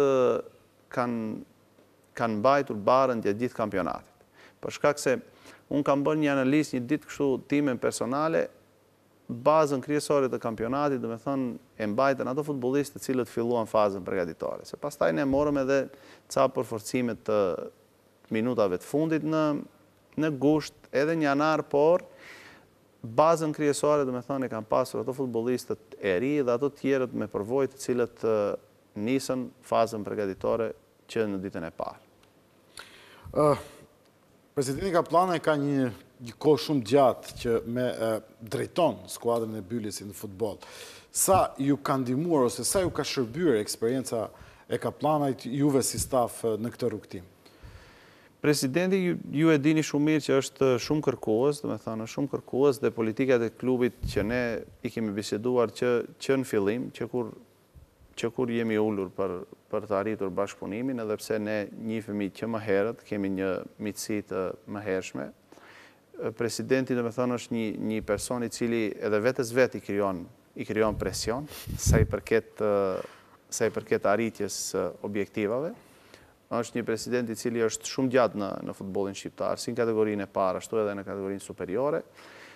Speaker 2: kanë mbajtur barën gjatë gjithë kampionatit. Për shkak se unë kam bërë një analizë një ditë kështu time personale, bazën kryesore të kampionatit, dhe me thonë, e mbajtën ato futbolistë të cilët filluan fazën përgatitore. Se pastaj ne morëm edhe ca përforcimet të minutave të fundit në gusht, edhe një anar, por bazën kryesore, dhe me thonë, e kam pasur ato futbolistët e ri dhe ato tjerët me përvojë të cilët nisën fazën përgatitore që në ditën e parë.
Speaker 1: Presidenti Kaplanaj ka një kohë shumë gjatë që me drejton skuadrën e Bylisit në futbol. Sa ju ka ndihmuar ose sa ju ka shërbyer eksperienca e Kaplanajt juve si staf në këtë rrugtim?
Speaker 2: Presidenti, ju e dini shumë mirë që është shumë kërkues, dhe me thënë, shumë kërkues dhe politikat e klubit që ne i kemi biseduar që në fillim, që kur jemi ullur për të arritur bashkëpunimin, edhe pse ne njihemi që më herët, kemi një miqësi të më hershme. Presidenti, dhe me thënë, është një person i cili edhe vetës vetë i krijon presion, sa i përket arritjes objektivave. Është një president i cili është shumë gjatë në futbollin shqiptar, si në kategorinë e parë, ashtu edhe në kategorinë superiore.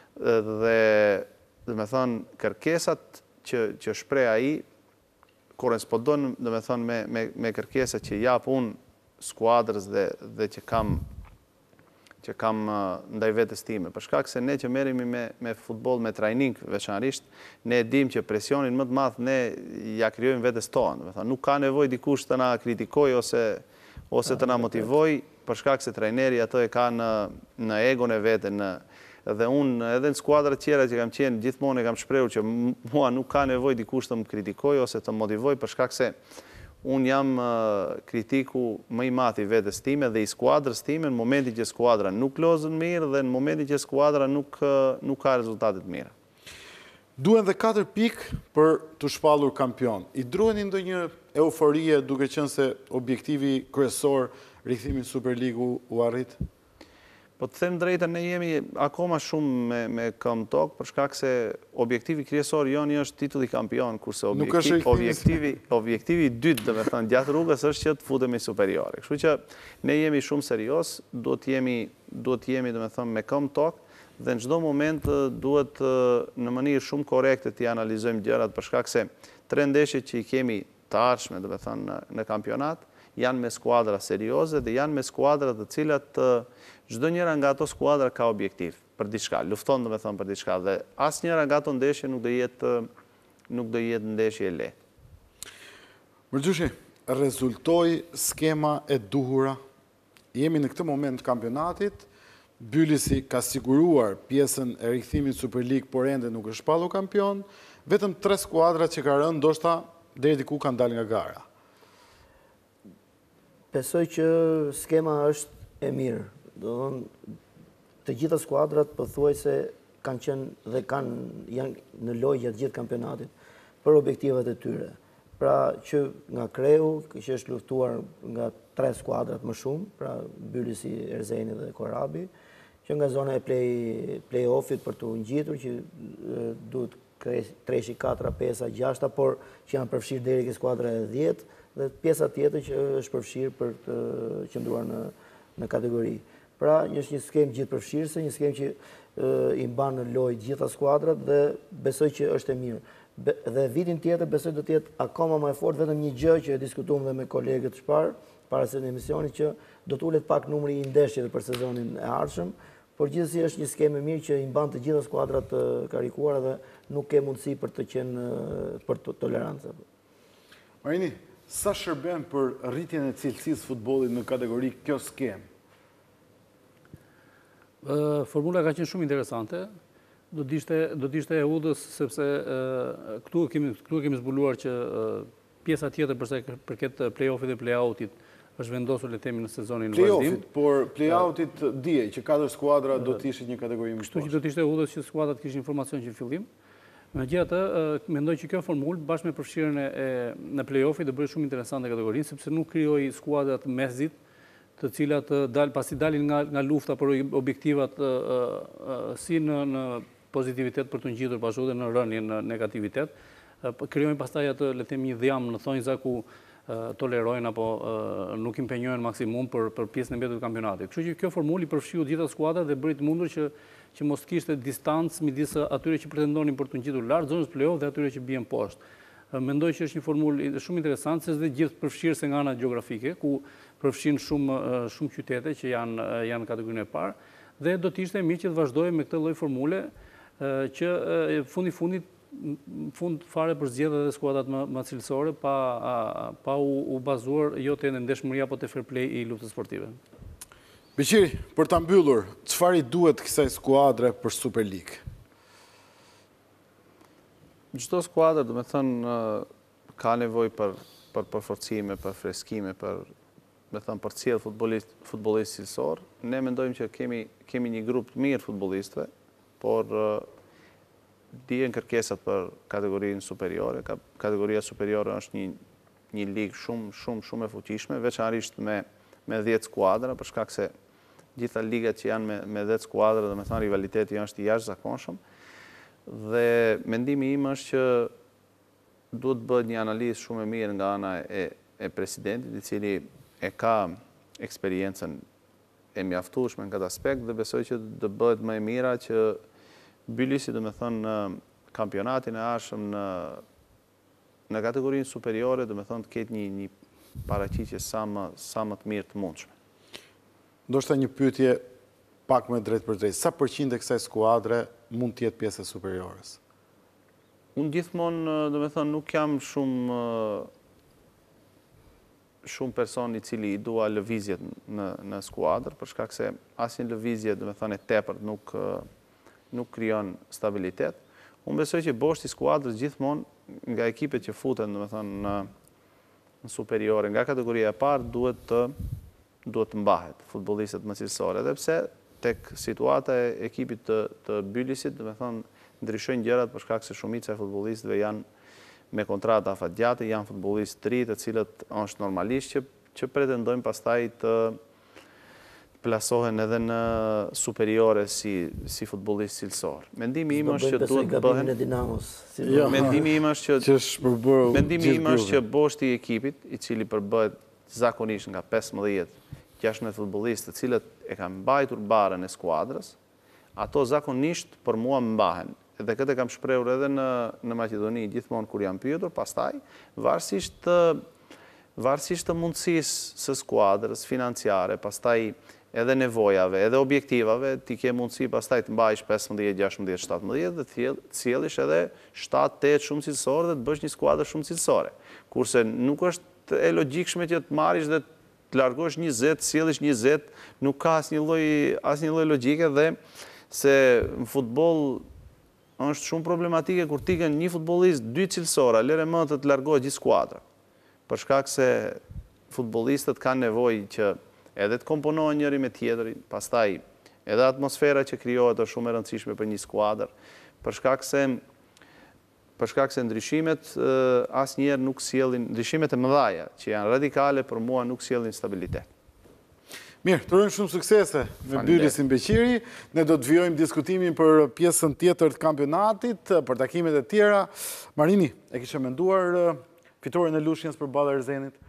Speaker 2: Dhe me thënë, kërkesat që shpreh ai korrespondon, dhe me thënë, me kërkesat që jap unë skuadrës dhe që kam ndaj vetes time. Për shkak se ne që merremi me futboll, me trajning veçanërisht, ne dim që presionin më të madh ne ja krijojmë vetes tonë. Do të thonë, nuk ka nevojë dikush të na kritikojë ose të na motivojë, për shkak se trajneri ato e ka në egon e vete, dhe unë edhe në skuadrat tjera që kam qenë, gjithmonë e kam shprehur që mua nuk ka nevojë dikush të më kritikojë ose të më motivojë, për shkak se unë jam kritiku më i madh i vetes time dhe i skuadrës time në momentin që skuadra nuk lozën mirë dhe në momentin që skuadra nuk ka rezultate të mira.
Speaker 1: Duhen dhe 4 pikë për të shpallur kampion. I druheni ndonjë euforie duke qenë se objektivi kryesor, rikthimi në Superligu u arrit?
Speaker 2: Po të them drejtën, ne jemi akoma shumë me këmbë tokë, për shkak se objektivi kryesor joni është titulli kampion, kurse objektivi i dytë, do të thënë, gjatë rrugës është që të futemi superiore. Kështu që ne jemi shumë serioz, duhet jemi, do të thënë, me këmbë tokë, dhe në çdo moment duhet në mënyrë shumë korekte të analizojmë gjërat, për shkak se 3 ndeshjet që i kemi të ardhshme, do të thënë, në kampionat, janë me skuadra serioze dhe janë me skuadra të cilat çdo njëra nga ato skuadra ka objektiv për diçka, lufton do të thënë për diçka dhe asnjëra nga ato ndeshje nuk do jetë ndeshje e lehtë.
Speaker 1: Mërgjushi, rezultoi skema e duhura. Jemi në këtë moment të kampionatit, Bylisi ka siguruar pjesën e rikthimit Super League, por ende nuk është shpallur kampion, vetëm 3 skuadra që ka rënë ndoshta deri diku kanë dalë nga gara.
Speaker 4: Besoj që skema është e mirë. Do të thonë, të gjitha skuadrat pothuajse kanë qenë dhe janë në lojë gjatë gjithë kampionatit për objektivat e tyre. Pra që nga kreu, që është luftuar nga 3 skuadrat më shumë, pra Bylisi, Erzeni dhe Korabi, që nga zona e play-offit për të ngjitur, që duhet treshi 4, 5, 6, por që janë përfshirë deri ke skuadra e 10, dhe pjesa tjetër që është përfshirë për të qëndruar në kategori. Pra, është një skemë gjithë përfshirëse, një skemë që i mban në lojë gjitha skuadrat dhe besoj që është e mirë. Dhe vitin tjetër besoj do të jetë akoma më e fortë, vetëm një gjë që e diskutuam dhe me kolegët shpar, para se në emisionit, që do të ulet pak numri i ndeshjeve për sezonin e ardhshëm, por gjithsesi është një skemë e mirë që i mban të gjitha skuadrat të karikuara dhe nuk ke mundësi për të qenë për tolerancë.
Speaker 1: Marini, sa shërben për rritjen e cilësisë futbollit në kategori kjo skemë?
Speaker 3: Formula ka qenë shumë interesante. Do të ishte e udhës, sepse këtu kemi zbuluar që pjesa tjetër përket play-offit dhe play-outit është vendosur le të themi në sezonin në vazhdim.
Speaker 1: Play-offit, por play-outit dije që 4 skuadra do të ishin një kategori më poshtë.
Speaker 3: Kështu që do të ishte e udhës që skuadrat kishin informacion që në fillim. Megjithatë, mendoj që kjo formulë bashkë me përfshirjen në play-offit do bëjë shumë interesante kategorinë, sepse nuk krijoi skuadrat mesdit, të cilat pasi dalin nga lufta për objektivat si në pozitivitet për të ngjitur pashtu dhe në rënje në negativitet. Krijojnë pastaj atë, le të themi, një dhjam në thonjza ku tolerojnë apo nuk impenjojnë maksimum për pjesën e mbetur të kampionatit. Kështu që kjo formulë i përfshiu gjitha skuadrat dhe bëri të mundur që mos kishte distancë midis atyre që pretendonin për të ngjitur lart zonës play-off dhe atyre që bien poshtë. Mendoj që është një formulë shumë interesante, se dhe gjithë përfshirëse nga ana gjeografike, ku përfshin shumë qytete që janë në kategorinë e parë, dhe do të ishte mirë që të vazhdojë me këtë lloj formule që fund fare për zgjedhjet dhe skuadrat më cilësore pa u bazuar jo te ndeshmëria apo te fair play i luftës sportive.
Speaker 1: Beqiri, për ta mbyllur, çfarë i duhet kësaj skuadre për Super League?
Speaker 2: Çdo skuadër, do të thënë, ka nevojë për përforcime, për freskime, për cilë futbollist cilësor. Ne mendojmë që kemi një grup të mirë futbollistëve, por dihen kërkesat për kategorinë superiore. Kategoria superiore është një ligë shumë e fuqishme, veçanërisht me 10 skuadra, për shkak se gjitha ligat që janë me 10 skuadra, do të thënë, rivaliteti është i jashtëzakonshëm. Dhe mendimi im është që duhet bëhet një analizë shumë e mirë nga ana e presidentit, i cili e ka eksperiencën e mjaftueshme në këtë aspekt, dhe besoj që do bëhet më e mira që Bylisi, do të thënë, në kampionatin e ardhshëm në kategorinë superiore, do të thënë, të ketë një paraqitje sa më të mirë të mundshme.
Speaker 1: Ndoshta një pyetje pak më drejt për drejt. Sa përqind e kësaj skuadre mund të jetë pjesë superiores?
Speaker 2: Unë gjithmonë, do të thënë, nuk jam shumë person i cili i dua lëvizjet në skuadër, për shkak se asnjë lëvizje, do të thënë, e tepërt nuk krijon stabilitet. Unë besoj që boshti i skuadrës gjithmonë nga ekipet që futen, do të thënë, në superiore, nga kategoria e parë duhet të mbahet futbollistët më cilësorë, edhe pse tek situata e ekipit të Bylisit, do të thënë, ndryshojnë gjërat për shkak se shumica e futbollistëve janë me kontrata afatgjate, janë futbollistë të ri, të cilët është normalisht që pretendojnë pastaj të plasohen edhe në superiore si futbollist cilësor. Mendimi im është që duhet të bëhen. Mendimi im është që boshti i ekipit, i cili përbëhet zakonisht nga 15-16 futbollistë, të cilët e kanë mbajtur barën e skuadrës, ato zakonisht për mua mbahen. Edhe këtë kam shprehur edhe në Maqedoni gjithmonë kur jam pyetur, pastaj varësisht të mundësisë së skuadrës financiare, pastaj edhe nevojave, edhe objektivave, ti ke mundësi pastaj të mbajsh 15, 16, 17 dhe të cilësh edhe 7-8 shumë cilësore dhe të bësh një skuadër shumë cilësore. Kurse nuk është e logjikshme që të marrish dhe të largosh 20, cilësh 20, nuk ka asnjë lloj logjike, dhe se në futboll është shumë problematike kur ti ke një futbollist 2 cilësora, lëre më të largohet gjithë skuadra. Për shkak se futbollistët kanë nevojë që edhe të komponohen njëri me tjetrin, pastaj edhe atmosfera që krijohet është shumë e rëndësishme për një skuadër, për shkak se ndryshimet asnjëherë nuk sjellin, ndryshimet e mëdha që janë radikale për mua nuk sjellin stabilitet.
Speaker 1: Mirë, të urojmë shumë suksese me Bylisin Beqiri. Ne do të vijojmë diskutimin për pjesën tjetër të kampionatit, për takimet e tjera. Marini, e kishe menduar fitoren e Lushnjës përballë Erzenit?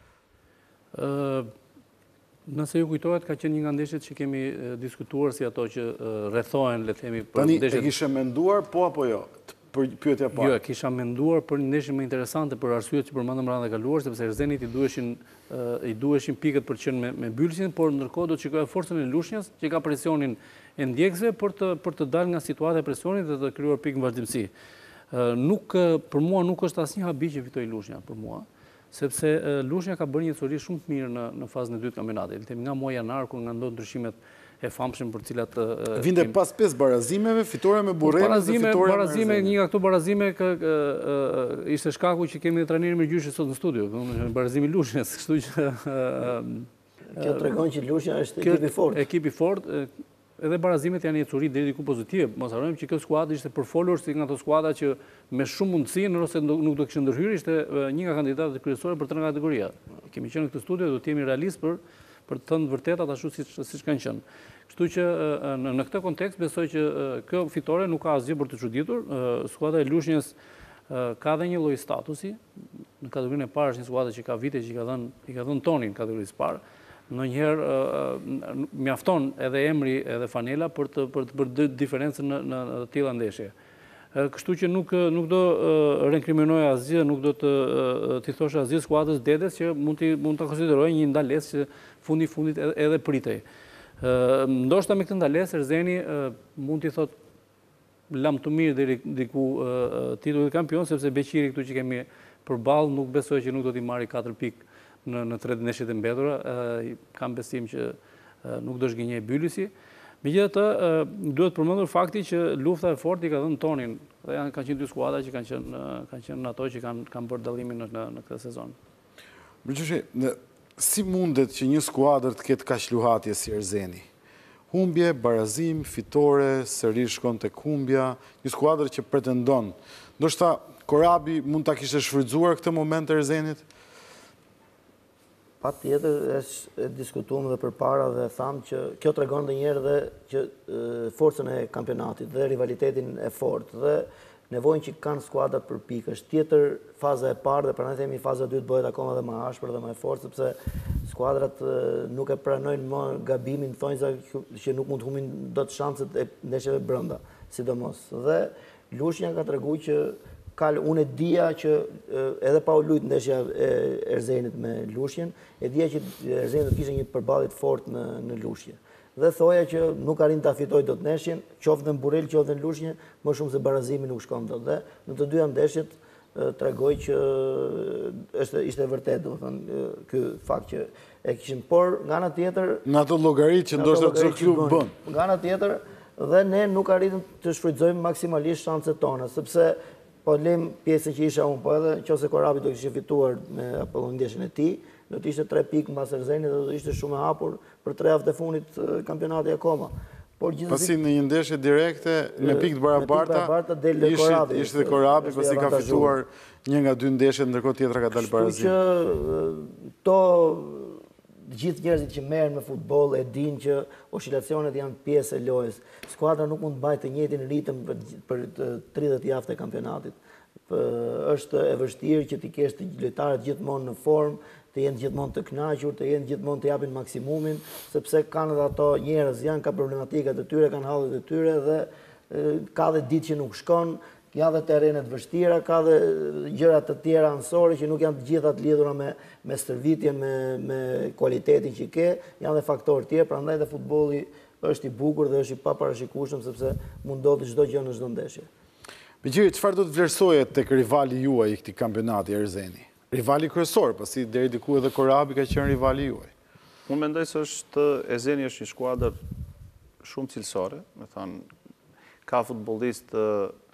Speaker 3: Nëse ju kujtohet, ka qenë një nga ndeshjet që kemi diskutuar si ato që rrethohen, le të themi, për ndeshjet.
Speaker 1: Tani e kishe menduar po apo jo? Pyetja parë.
Speaker 3: Jo, kisha menduar për një ndeshje më interesante për arsyet që përmendëm rreth e kaluar, sepse Erzenit i duheshin pikët për të qenë me Bylisin, por ndërkohë do të shikoja forcën e Lushnjës, që ka presionin e ndjekësve për të dalë nga situata e presionit dhe të krijuar pikë në vazhdimsi. Për mua nuk është asnjë habi që fitoi Lushnja për mua, sepse Lushnja ka bërë një histori shumë të mirë në fazën e dytë të kampionatit. Themi nga muaji janar kur ndodhin ndryshimet e famshëm për cilat
Speaker 1: vinte pas 5 barazimeve, fitore me Burremën dhe fitore me
Speaker 3: barazime, një nga këto barazime ishte shkaku që kemi trajnerin Mirgjyshi sot në studio, barazimi Lushnjës, kështu që
Speaker 4: kjo tregon që Lushnja është ekipi fort.
Speaker 3: Ekipi fort, edhe barazimet janë një histori deri diku pozitive. Mos harrojmë që kjo skuadër ishte përfolur si nga ato skuadra që me shumë mundësi, nëse nuk do kishte ndërhyrë, ishte një nga kandidatët kryesorë për 3 kategoria. Kemi qenë në këtë studio, do të jemi realist për të thënë vërtetat ashtu siç kanë qenë. Kështu që në këtë kontekst besoj që kjo fitore nuk ka asgjë për të çuditur. Skuadra e Lushnjës ka dhe një lloj statusi. Në kategorinë e parë është një skuadër që ka vite që i ka dhënë tonin në kategorisë parë. Ndonjëherë mjafton edhe emri edhe fanela për të bërë diferencën në të tilla ndeshje. Kështu që nuk do reinkriminuoj asgjë, nuk do t'i thosh asgjë skuadrës Dedes që mund ta konsideroj një ndalesë që fundit edhe pritej. Ndoshta me këtë ndalesë Erzeni mund t'i thot lam të mirë deri diku titulli kampion, sepse Beqiri këtu që kemi përballë nuk besoj që nuk do t'i marri 4 pikë në 3 ndeshjet e mbetura. Kam besim që nuk do zhgënjej Bylisi. Megjithatë, duhet përmendur fakti që lufta e fortë i ka dhënë tonin. Dhe kanë qenë 2 skuadra që kanë qenë ato që kanë bërë dallimin në këtë sezon.
Speaker 1: Mëqyshi, si mundet që një skuadër të ketë kaq luhatje si Erzeni? Humbje, barazim, fitore, sërish shkon tek humbja, një skuadër që pretendon. Ndoshta Korabi mund ta kishte shfrytzuar këtë moment të Erzenit?
Speaker 4: Pa tjetër, e diskutuam dhe përpara dhe thamë që kjo tregon ndonjëherë dhe që forcën e kampionatit dhe rivalitetin e fortë dhe nevojën që kanë skuadrat për pikë. Është tjetër faza e parë dhe prandaj themi faza e dytë bëhet akoma dhe më ashpër dhe më e fortë sepse skuadrat nuk e pranojnë më gabimin, thonë që nuk mund të humbin dot shanset e ndeshjeve brenda, sidomos. Dhe Lushnja ka treguar që unë e dija që edhe pa u luajtur ndeshja e Erzenit me Lushnjën, e dija që Erzeni do kishte një përballje të fortë në Lushnjë. Dhe thoja që nuk arrin ta fitojë dot ndeshjen, qoftë në Burrel, qoftë në Lushnjë, më shumë se barazimi nuk shkon dot. Dhe në të dyja ndeshjet tregoj që ishte vërtet, domethënë, ky fakt që e kishim, por nga ana tjetër
Speaker 1: në ato llogaritë që ndoshta çdo klub bën.
Speaker 4: Nga ana tjetër, dhe ne nuk arritëm të shfrytëzojmë maksimalisht shanset tona, sepse po lem pjesën që isha unë, po edhe nëse Korabi do kishte fituar me Apollon ndeshjen e tij, do të ishte 3 pikë mbas Erzenit dhe do të ishte shumë e hapur për 3 javët e fundit kampionati akoma. Por
Speaker 1: pasi në një ndeshje direkte me pikë të barabarta ishte Korabi pasi ka fituar një nga 2 ndeshjet, ndërkohë tjetra ka dalë barazim.
Speaker 4: Kështu që gjithë njerëzit që merren me futboll e dinë që oscilacionet janë pjesë e lojës. Skuadra nuk mund të mbajë të njëjtin ritëm për 30 javë të kampionatit. Është e vështirë që ti kesh të lojtarët gjithmonë në formë, të jenë gjithmonë të kënaqur, të jenë gjithmonë të japin maksimumin, sepse kanë edhe ato njerëz ka problematikat e tyre, kanë hallet e tyre dhe ka dhe ditë që nuk shkon. Ka dhe terrenet vështira, ka dhe gjëra të tjera anësore që nuk janë të gjitha të lidhura me stërvitjen, me kualitetin që ke, janë dhe faktorë tjerë, prandaj dhe futbolli është i bukur dhe është i paparashikueshëm sepse mund ndodhi çdo gjë në çdo ndeshje.
Speaker 1: Beqiri, çfarë do të vlerësohet tek rivali juaj i këtij kampionati Erzeni? Rivali kryesor, pasi deri diku edhe Korabi ka qenë rivali juaj.
Speaker 2: Unë mendoj se Erzeni është një skuadër shumë cilësore, me thënë ka futbollistë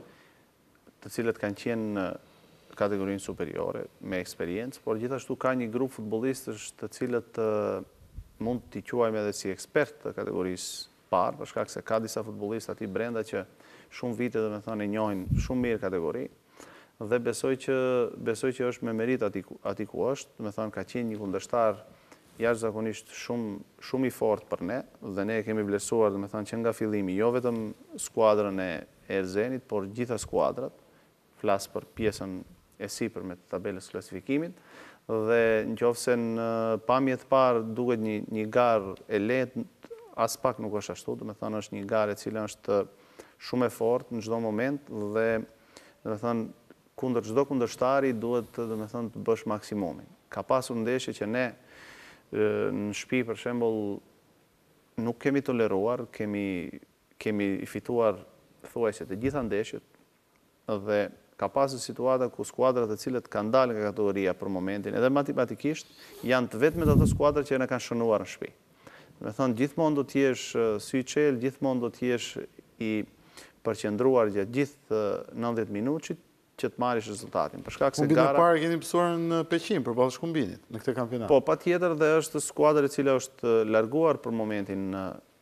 Speaker 2: të cilët kanë qenë në kategorinë superiore me eksperiencë, por gjithashtu ka një grup futbollistësh të cilët mund t'i quajmë edhe si ekspert të kategorisë parë, për shkak se ka disa futbollistë aty brenda që shumë vite domethënë e njohin shumë mirë kategori dhe besoj që është me merit aty ku është, domethënë ka qenë një kundërshtar jashtëzakonisht shumë i fortë për ne dhe ne e kemi vlerësuar domethënë që nga fillimi, jo vetëm skuadrën e Erzenit, por gjitha skuadrat. Flas për pjesën e sipërme të tabelës klasifikimit dhe nëse në pamje të parë duket një garë e lehtë, as pak nuk është ashtu, domethënë është një garë e cila është shumë e fortë në çdo moment dhe domethënë kundër çdo kundërshtari duhet domethënë të bësh maksimumin. Ka pasur ndeshje që ne në shtëpi për shembull nuk kemi toleruar, kemi fituar thuajse të gjitha ndeshjet dhe ka pasur situata ku skuadrat të cilët kanë dalë nga kategoria për momentin, edhe matematikisht, janë të vetmet ato skuadra që ne kanë shënuar në shtëpi. Me thonë, gjithmonë do t'jesh sy i qel, gjithmonë do t'jesh i përqendruar gjatë gjithë 90 minutit që të marrish rezultatin. Për shkak se
Speaker 1: gara... Shkumbin e parë keni pësuar në Peqim përballë Shkumbinit në këtë kampionat.
Speaker 2: Po, patjetër dhe është skuadër e cila është larguar për momentin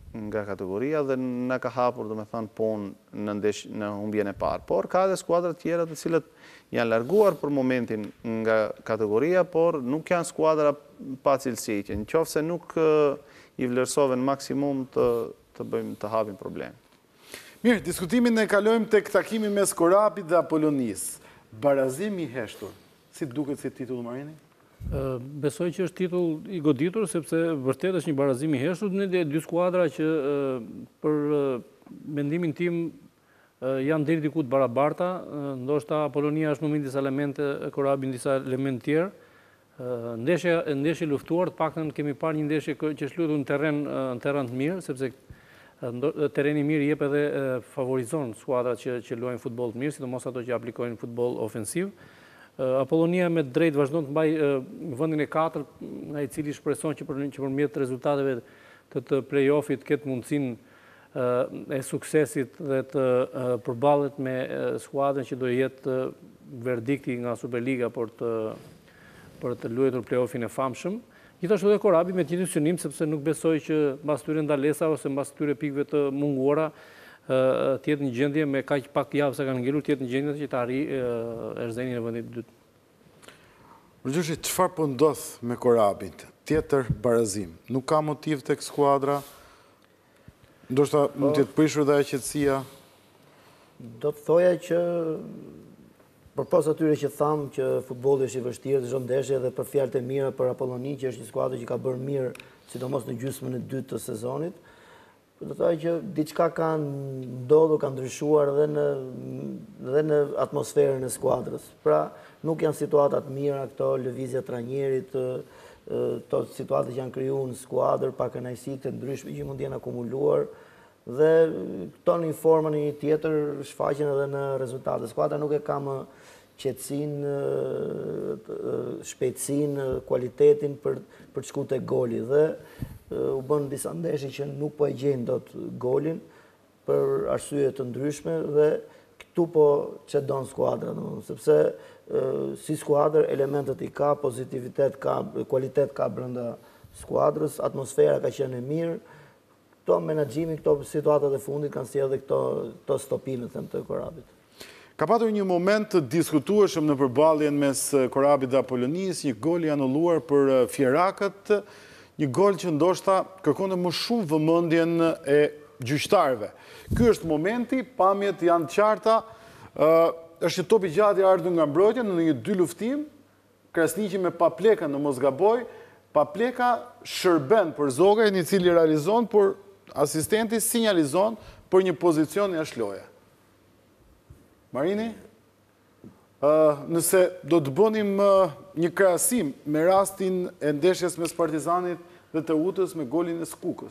Speaker 2: nga kategoria dhe na ka hapur, punë në humbjen e parë. Por ka dhe skuadra tjera të cilët janë larguar për momentin nga kategoria, por nuk janë skuadra pa cilësi, që në qoftë se nuk i vlerësoven maksimum të hapin problem.
Speaker 1: Mirë, diskutimin e kalojmë tek takimi mes Korabit dhe Apolonisë. Barazim i heshtur, si duket si titull, Marini?
Speaker 3: Besoj që është titull i goditur, sepse vërtet është një barazim i heshtur në dy skuadra që për mendimin tim janë deri diku të barabarta, ndoshta Apolonia është më me disa elemente, Korabi në disa elemente tjerë. Ndeshje luftuar, të paktën kemi parë një ndeshje që është luajtur në terren të mirë, sepse terreni i mirë jep edhe favorizon skuadrat që luajnë futboll të mirë, sidomos ato që aplikojnë futboll ofensiv. Apolonia me drejt vazhdon të mbaj vendin e 4, nga i cili shpreson që përmjet rezultateve të play-offit ketë mundësinë e suksesit dhe të përballet me skuadrën që do jetë verdikti nga Superliga për të luajtur play-offin e famshëm. Gjithashtu edhe Korabi me tjetër synim, sepse nuk besoj që mbas këtyre ndalesa ose mbas këtyre pikëve të munguara tjetë një gjendje me kaq pak javë sa kanë ngelur, tjetë një gjendje që të arrijë erëzënien e vendit të dytë.
Speaker 1: Përgjithësisht, çfarë po ndodh me Korabin? Tjetër barazim. Nuk ka motiv tek skuadra? Ndoshta mund të jetë prishur dhe qetësia?
Speaker 4: Do të thoja që përpas atyre që thamë që futbolli është i vështirë çdo ndeshje dhe për fjalët e mira për Apollonin, që është një skuadër që ka bërë mirë, sidomos në gjysmën e dytë të sezonit, do të thojë që diçka ka ndodhur, ka ndryshuar dhe në atmosferën e skuadrës. Pra, nuk janë situata të mira këto lëvizja trajnerit, to situata që janë krijuar në skuadër, pa kënaqësi të ndryshme që mund të jenë akumuluar dhe këto në një formë në një tjetër shfaqen edhe në rezultate. Skuadra nuk e ka më qetësinë, shpejtësinë, kualitetin për të shkuar tek goli dhe u bën disa ndeshje që nuk po e gjejnë dot golin për arsye të ndryshme dhe këtu po çedon skuadra, sepse si skuadër elementet i ka, pozitivitet ka, kualitet ka brenda skuadrës, atmosfera ka qenë e mirë. Këto menaxhimi, këto situatat e fundit kanë sjellë dhe këto stopime të Korabit.
Speaker 1: Ka patur një moment të diskutueshëm në përballjen mes Korabit dhe Apollonisë, një gol i anulluar për Fierakët, një gol që ndoshta kërkonte më shumë vëmendjen e gjyqtarëve. Ky është momenti, pamjet janë të qarta, është një top i gjatë i ardhur nga mbrojtja në një dy luftim, Krasniqi me Papleka në mos gaboj, Papleka shërben për Zogaj, i cili realizon, por asistenti sinjalizon për një pozicion jashtë loje. Marini, nëse do të bënim një krahasim me rastin e ndeshjes mes Partizanit dhe Teutës me golin e Skukës.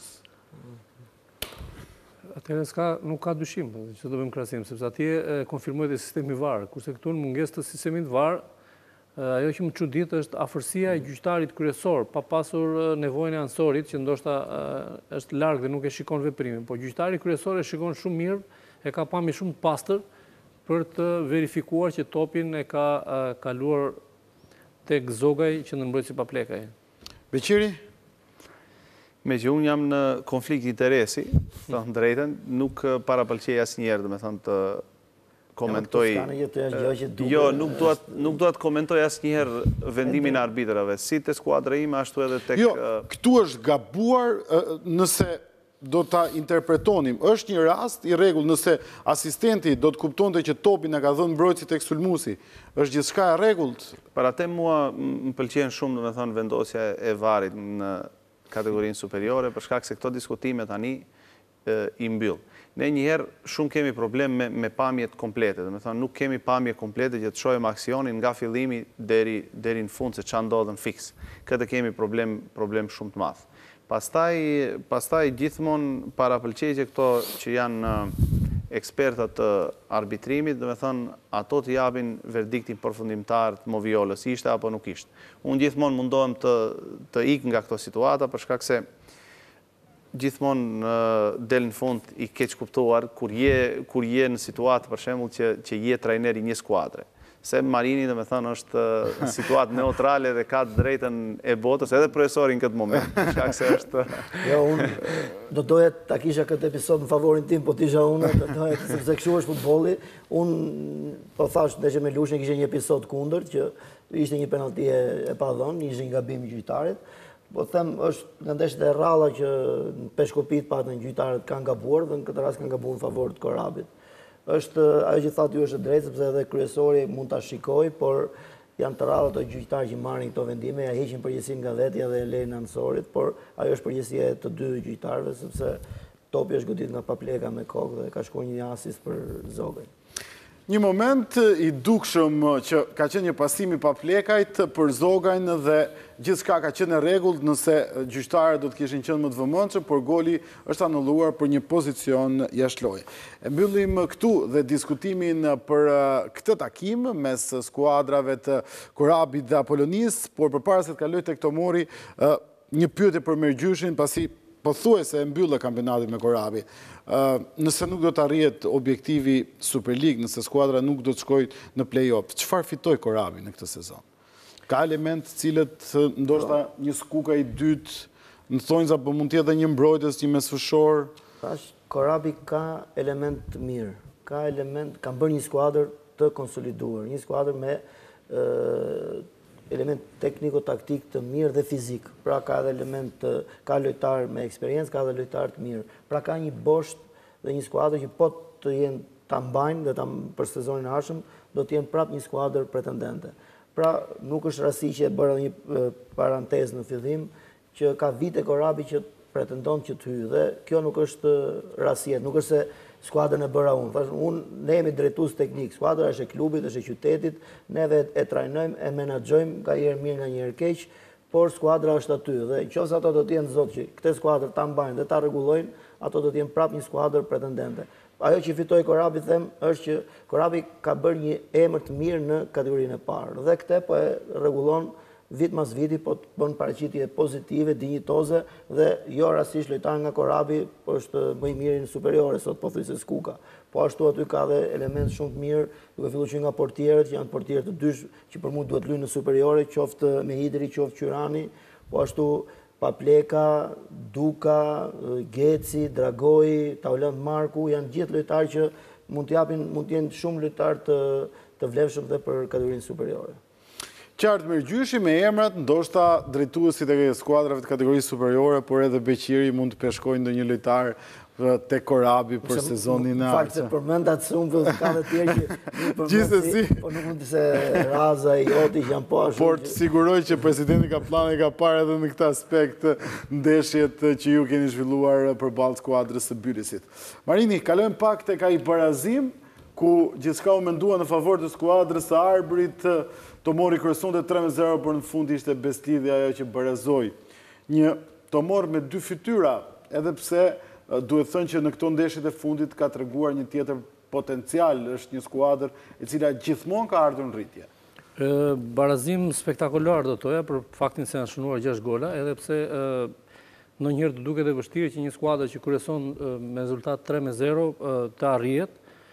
Speaker 3: Atëherë nuk ka dyshim që do bëjmë krahasim, sepse atje konfirmohet sistemi VAR, kurse këtu në mungesë të sistemit VAR, ajo që më çudit është afërsia e gjyqtarit kryesor, pa pasur nevojën e ansorit, që ndoshta është larg dhe nuk e shikon veprimin, por gjyqtari kryesor e shikon shumë mirë, e ka pamje shumë të pastër për të verifikuar që topin e ka kaluar tek Zogaj që ndërmbrojtësi Paplekaj.
Speaker 1: Beqiri?
Speaker 2: Me që unë jam në konflikt interesi, të drejten, nuk parapëlqej asnjëherë, domethënë të komentoj. Jo, nuk dua të komentoj asnjëherë vendimin e arbitrave, si te skuadra ime ashtu edhe tek.
Speaker 1: Jo, këtu është gabuar nëse do ta interpretonim. Është një rast i rregull nëse asistenti do të kuptonte që topin e ka dhënë mbrojtësi tek sulmuesi. Është gjithçka e rregullt.
Speaker 2: Për atë mua më pëlqen shumë, domethënë, vendosja e VAR-it në kategorinë superiore, për shkak se këto diskutime tani i mbyll. Ne njëherë shumë kemi problem me pamjet komplete, domethënë nuk kemi pamje komplete që të shohim aksionin nga fillimi deri në fund se ç'a ndodhen fiks. Këtë kemi problem shumë të madh. Pastaj gjithmonë parapëlqej që këto që janë ekspertat të arbitrimit, domethënë ato të japin verdiktin përfundimtar të moviolës, ishte apo nuk ishte. Unë gjithmonë mundohem të ik nga këto situata për shkak se gjithmonë del në fund i keq kuptuar kur je në situatë për shembull që je trajner i një skuadre. se Marini dhe me thënë është situatë neutrale dhe ka drejtën e botës, edhe profesori në këtë moment. Shkak se është...
Speaker 4: Jo, unë do doja ta kisha këtë episod në favorin tim, po t'isha unë, do doja sepse kështu është futbolli. Unë, po thash, ndeshje me Lushnjë kishte një episod kundër, që ishte një penalti e pa dhënë, ishte një gabim i gjyqtarit. Po them, është nga ndeshjet e rralla që në Peshkopit patën gjyqtarët kanë gabuar dhe në këtë rast kanë gabuar në favor të Korabit. Është ajo që thatë ju është drejtë, sepse edhe kryesori mund ta shikojë, por janë të rrallë ato gjyqtarë që marrin këto vendime, ja heqin përgjegjësinë nga vetja dhe e lejnë anësorit, por ajo është përgjegjësia e të dy gjyqtarëve, sepse topi është godit nga Papleka me kokë dhe ka shkuar një asist për Zogaj.
Speaker 1: Një moment i dukshëm që ka qenë një pasim i Paplekajt për Zogajnë dhe gjithçka ka qenë e rregullt nëse gjyqtarët do të kishin qenë më të vëmendshëm, por goli është anulluar për një pozicion jashtëloje. E mbyllim këtu dhe diskutimin për këtë takim mes skuadrave të Korabit dhe Apolonis, por përpara se të kaloj tek Tomori, një pyetje për Mergjyshin, pasi pothuajse e mbyllë kampionatin me Korabi. Nëse nuk do të arrihet objektivi Super League, nëse skuadra nuk do të shkojë në play-off, çfarë fitoi Korabi në këtë sezon? Ka element cilët ndoshta një skuka i dytë, në thonjza po mund të jetë një mbrojtës, një mesfushor.
Speaker 4: Tash Korabi ka element të mirë, ka bërë një skuadër të konsoliduar, një skuadër me element tekniko-taktik të mirë dhe fizik. Pra ka edhe element, ka lojtar me eksperiencë, ka edhe lojtar të mirë. Pra ka një bosht dhe një skuadër që po të jenë ta mbajnë dhe për sezonin e ardhshëm, do të jenë prap një skuadër pretendente. Pra nuk është rasti që bëra një parantezë në fillim, që ka vite Korabi që pretendon që të hyjë dhe kjo nuk është rastësia, nuk është se skuadrën e bëra unë. Ne jemi drejtues teknik, skuadra është e klubit, është e qytetit, neve e trajnojmë, e menaxhojmë, nga njëherë mirë, nga njëherë keq, por skuadra është aty dhe nëse ato do të jenë zotë që këtë skuadër ta mbajnë dhe ta rregullojnë, ato do të jenë prapë një skuadër pretendente. Ajo që fitoi Korabi, them, është që Korabi ka bërë një emër të mirë në kategorinë e parë dhe këtë po e rregullon vit mas viti, po të bën paraqitje pozitive, dinjitoze dhe jo rastisht lojtar nga Korabi, po është më i miri në superiore sot, pothuajse Skuka. Po ashtu aty ka dhe element shumë të mirë, duke filluar që nga portierët, që janë portierë të dysh që për mua duhet luajnë në superiore, qoftë Mehidri, qoftë Qyrani, po ashtu Papleka, Duka, Geci, Dragoi, Taulant Marku, janë gjithë lojtarë që mund të jenë shumë lojtarë të vlefshëm dhe për kategorinë superiore.
Speaker 1: Qartë Mergjyshi me emrat, ndoshta drejtuesit e skuadrave të kategorisë superiore, por edhe Beqiri mund të peshkojnë ndonjë lojtar te Korabi për sezonin e ardhshëm.
Speaker 4: Fakt se përmendat shumë ka të tjerë që
Speaker 1: gjithsesi,
Speaker 4: po nuk mund të se Raza, Joti që janë po ashtu.
Speaker 1: Por të siguroj që presidenti Kaplani ka parë edhe në këtë aspekt ndeshjet që ju keni zhvilluar përballë skuadrës së Bylisit. Marini, kalojmë pak tek ai barazim ku gjithçka u mendua në favor të skuadrës së Arbërit. Tomori kërësonte 3-0, por në fund ishte bestlidhja ajo që barazoi. Një Tomor me dy fytyra, edhe pse duhet thënë që në këto ndeshjet e fundit ka treguar një tjetër potencial, është një skuadër e cila gjithmonë ka ardhur në rritje.
Speaker 3: Barazim spektakolar do toja për faktin se janë shënuar 6 gola, edhe pse ndonjëherë të duket e vështirë që një skuadër që kryeson me rezultat 3-0 të arrihet.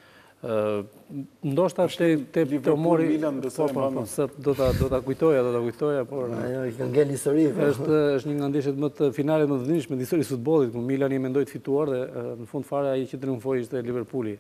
Speaker 3: Ndoshta te Tomori do ta kujtoja, por
Speaker 4: ajo i ka ngel histori.
Speaker 3: Është një nga ndeshjet më të finalet më të vëndishme në historisë futbollit, ku Milani mendoi të fituar dhe në fund fare ai që triumfoi ishte Liverpooli.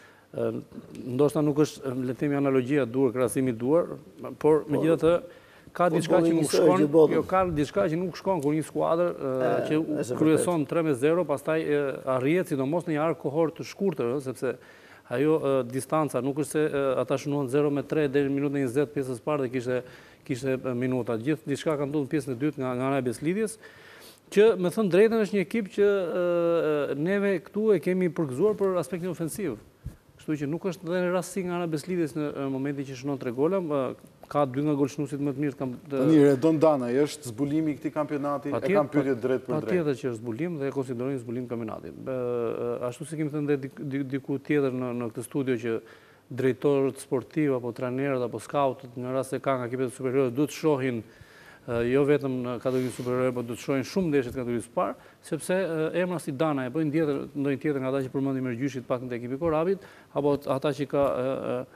Speaker 3: Ndoshta nuk është, le të themi, analogjia duar, krahasimi duar, por megjithatë ka diçka që nuk shkon, ka diçka që nuk shkon kur një skuadër që kryeson 3-0, pastaj arrihet sidomos në një ark kohor të shkurtër, sepse ajo distanca nuk është se ata shënuan 0-3 deri në minutën 20 pjesës parë dhe kishte minuta. Gjithë diçka ka ndodhur në pjesën e dytë nga ana e beslidhjes, që me thënë drejtën është një ekip që neve këtu e kemi përgëzuar për aspektin ofensiv. Kështu që nuk është dhe në rastësi nga ana e beslidhjes në momentin që shënon 3 gola, ka 2 nga golshnuesit më të mirë.
Speaker 1: Tani Redon Danaj është zbulimi i këtij kampionati, e kam pyetje drejt për drejt.
Speaker 3: Patjetër që është zbulim dhe e konsiderojnë zbulim kampionatit. Ashtu si kemi thënë dhe diku tjetër në këtë studio që drejtorët sportiv apo trajnerët apo skautët në rast se kanë ekipet superiore duhet të shohin jo vetëm në kategorinë superiore, por duhet të shohin shumë ndeshjet kategorisë së parë, sepse emra si Dana e bëjnë ndonjë tjetër nga ata që përmendi Mergjyshi pak në ekipi Korabit, apo ata që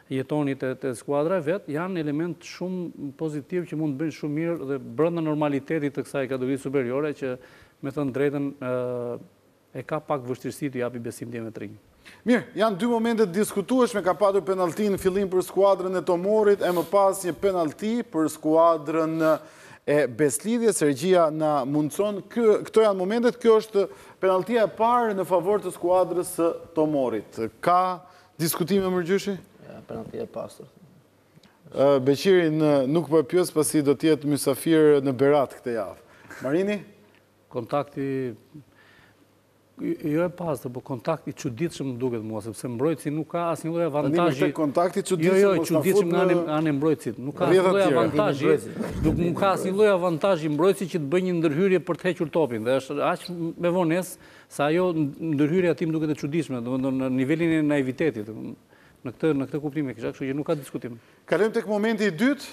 Speaker 3: jetoni të skuadra vetë, janë element shumë pozitiv që mund të bëjnë shumë mirë dhe brenda normalitetit të kësaj kategori superiore që, me thënë drejtën, e ka pak vështirësi të japi besim diametrik.
Speaker 1: Mirë, janë dy momente diskutueshme, ka patur penalti në fillim për skuadrën e Tomorit, e më pas një penalti për skuadrën e Beslidhjes. Sergjia na mundson, këto janë momentet, kjo është penaltia e parë në favor të skuadrës së Tomorit. Ka diskutime Mërgjushi?
Speaker 4: Ja, penaltia e pastër.
Speaker 1: Beqiri nuk po e pyes pasi do të jetë mysafir në Berat këtë javë. Marini?
Speaker 3: Kontakti jo e pastër, po kontakti çuditshëm duket mua, sepse mbrojtësi nuk ka asnjë lloj avantazhi.
Speaker 1: Kontakti çuditshëm.
Speaker 3: Jo, çuditshëm nga ana e mbrojtësit. Nuk ka asnjë lloj avantazhi. Nuk ka asnjë lloj avantazhi mbrojtësi që të bëjë një ndërhyrje për të hequr topin. Dhe është aq me vonesë sa ajo ndërhyrja tim duket e çuditshme, domethënë në nivelin e naivitetit. Në këtë kuptim e kisha, kështu që nuk ka diskutim.
Speaker 1: Kalojmë tek momenti i dytë.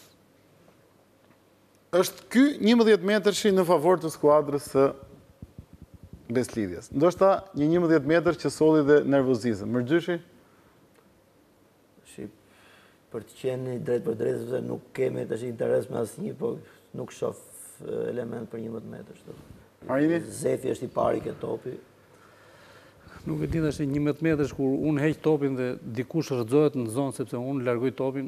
Speaker 1: Është ky 11 metrëshi në favor të skuadrës së Beslidhjes. Ndoshta një 11 metër që solli dhe nervozizëm. Mërgjushi?
Speaker 4: Për të qenë drejt për drejt, sepse nuk kemi tash interes me asnjë, po nuk shoh element për 11 metër.
Speaker 1: Marini?
Speaker 4: Zefi është i pari ke topi.
Speaker 3: Nuk e di tash 11 metrësh kur unë heq topin dhe dikush rrëzohet në zonë sepse unë largoj topin.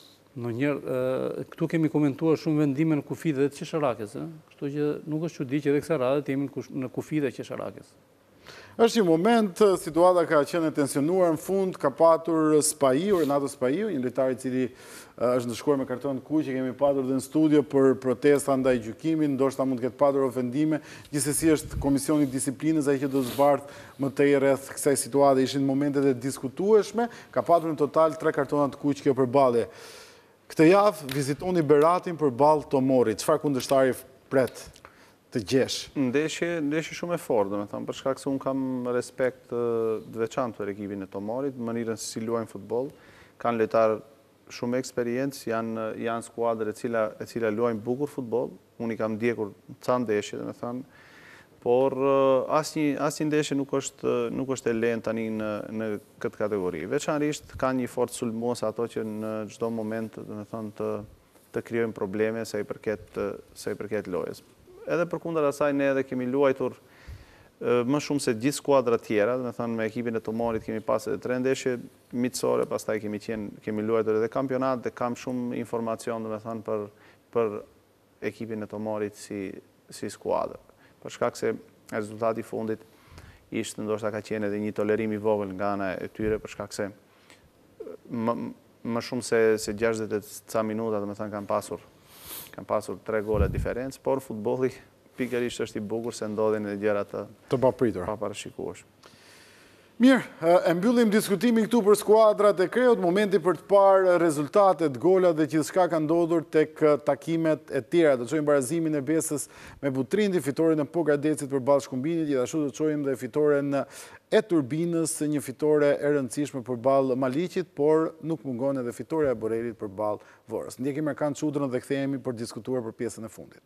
Speaker 3: Këtu kemi komentuar shumë vendime në kufit dhe të qesharakes. Kështu që nuk është çudi që edhe kësaj radhe të jemi në kufit dhe qesharakes.
Speaker 1: Është një moment, situata ka qenë tensionuar në fund, ka patur Spaiu, Renato Spaiu, një lojtar i cili është ndëshkuar me karton kuq që kemi patur dhe në studio për protesta ndaj gjykimit, ndoshta mund të ketë patur ofendime, gjithsesi është komisioni i disiplinës ai që do zbardh më tej rreth kësaj situate, ishin momentet e diskutueshme, ka patur në total 3 kartona të kuq kjo përballje. Këtë javë vizitoni Beratin përballë Tomorit. Çfarë kundërshtari pret të gjesh?
Speaker 2: Ndeshje shumë e fortë, domethënë, për shkak se un kam respekt të veçantë për ekipin e Tomorit, mënyrën se si luajnë futboll. Kanë lojtarë shumë eksperiencë, janë skuadër e cila luajnë bukur futboll. Unë i kam ndjekur ca ndeshje, domethënë, por asnjë ndeshje nuk është e lehtë tani në këtë kategori. Veçanërisht kanë një forcë sulmuese ato që në çdo moment, domethënë, të krijojnë probleme sa i përket lojës. Edhe përkundër asaj ne edhe kemi luajtur më shumë se gjithë skuadrat tjera, domethënë me ekipin e Tomorit kemi pasur edhe 3 ndeshje miqësore, pastaj kemi luajtur edhe kampionat dhe kam shumë informacion domethënë për ekipin e Tomorit si skuadër. Për shkak se rezultati i fundit ishte ndoshta ka qenë edhe një tolerim i vogël nga ana e tyre, për shkak se më shumë se 60 ca minuta domethënë kanë pasur 3 gola diferencë, por futbolli pikërisht është i bukur se ndodhin edhe gjëra të paparashikueshme.
Speaker 1: Mirë, e mbyllim diskutimin këtu për skuadrat e Kreut, momenti për të parë rezultatet, golat dhe gjithçka ka ndodhur tek takimet e tjera. Do të shohim barazimin e Besës me Butrindi, fitoren e Pogradecit përballë Shkumbinit, gjithashtu do të shohim dhe fitoren e Turbinës, një fitore e rëndësishme përballë Maliqit, por nuk mungon edhe fitoria e Borrelit përballë Vorës. Ndjekim Erkan Çudrën dhe kthehemi për të diskutuar për pjesën e fundit.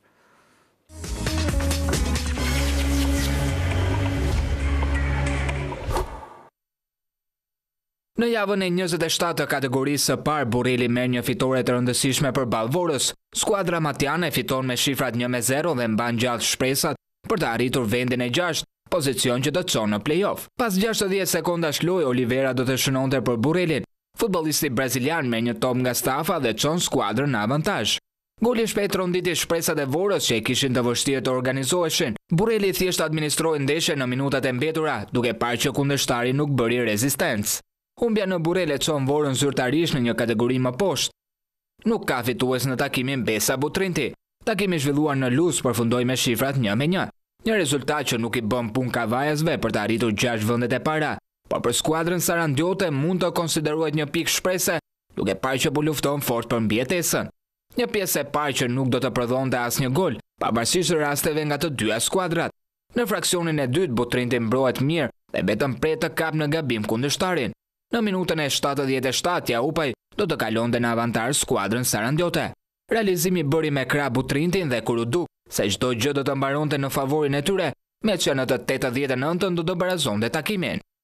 Speaker 5: Në javën e 27 të kategorisë së parë, Borreli merr një fitore të rëndësishme përballë Vorës. Skuadra Matiane fiton me shifrat 1-0 dhe mban gjallë shpresat për të arritur vendin e 6, pozicion që do të çon në play-off. Pas 60 sekondash lojë, Olivera do të shënonte për Borrelin. Futbollisti brazilian merr një top nga stafa dhe çon skuadrën në avantazh. Goli shpejt ronditi shpresat e Vorës që e kishin të vështirë të organizoheshin. Borreli thjesht administroi ndeshjen në minutat e mbetura, duke parë që kundërshtari nuk bëri rezistencë. Humbja në Borrele çon Vorën zyrtarisht në një kategori më poshtë. Nuk ka fitues në takimin Besa Butrinti. Takimi zhvilluar në Luz përfundoi me shifrat 1-1. Një rezultat që nuk i bën punë kavajasve për të arritur 6 vendet e para, por për skuadrën sarandiote mund të konsiderohet një pikë shprese, duke parë që po lufton fort për mbijetesën. Një pjesë e parë që nuk do të prodhonte asnjë gol, pavarësisht rasteve nga të dyja skuadrat. Në fraksionin e dytë Butrinti mbrohet mirë dhe vetëm pret të kap në gabim kundërshtarin. Në minutën e 77 Jaupaj do të kalonte në avantazh skuadrën sarandiote. Realizimi bëri me krah Butrintin dhe kur u duk se çdo gjë do të mbaronte në favorin e tyre, me që në të 89-ën do të barazonte takimin.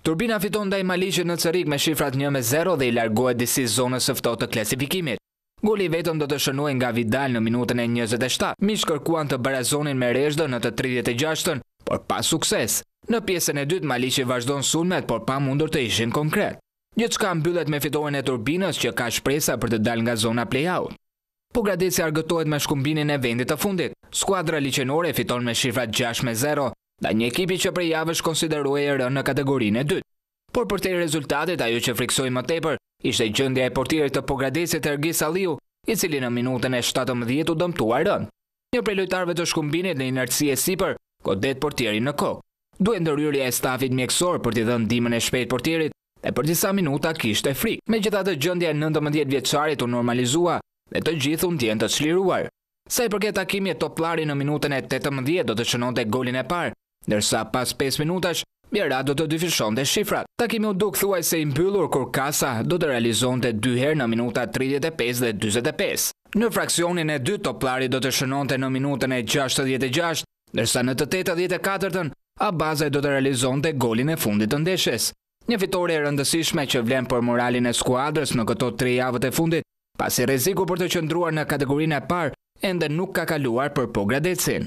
Speaker 5: Turbina fiton ndaj Maliqit në Cerik me shifrat 1-0 dhe i largohet disi zonës së ftohtë të klasifikimit. Goli vetëm do të shënuej nga Vidal në minutën e 27. Miq kërkuan të barazonin me Rezhdë në të 36-ën, por pa sukses. Në pjesën e dytë Maliqi vazhdon sulmet, por pa mundur të ishin konkret. Gjithçka mbyllet me fitoren e Turbinës që ka shpresa për të dalë nga zona play-out. Pogradeci argëtohet me shkumbinin e vendit të fundit. Skuadra liçenore fiton me shifrat 6-0, da një ekipi që prej javësh konsiderohej e rënë në kategorinë e dytë. Por përtej rezultatit, ajo që friksoi më tepër ishte gjendja e portierit të Pogradecit Ergis Alliu, i cili në minutën e 17 u dëmtuar rënd. Një prej lojtarëve të shkumbinit në inertësi e sipër godet portierin në kokë. Duhet ndërhyrja e stafit mjekësor për t'i dhënë ndihmën e shpejtë portierit dhe për disa minuta kishte frikë. Megjithatë, gjendja e 19 vjeçarit u normalizua dhe të gjithë u ndjen të çliruar. Sa i përket takimit, toplari në minutën e 18 do të shënonte golin e parë, ndërsa pas 5 minutash Bjera do të dyfishonte shifrat. Takimi u duk thuajse i mbyllur kur Kasa do të realizonte 2 herë në minutat 35 dhe 45. Në fraksionin e dytë toplari do të shënonte në minutën e 66, ndërsa në të 84-ën Abazaj do të realizonte golin e fundit të ndeshjes. Një fitore e rëndësishme që vlen për moralin e skuadrës në këto 3 javët e fundit, pasi rreziku për të qëndruar në kategorinë e parë ende nuk ka kaluar për Pogradecin.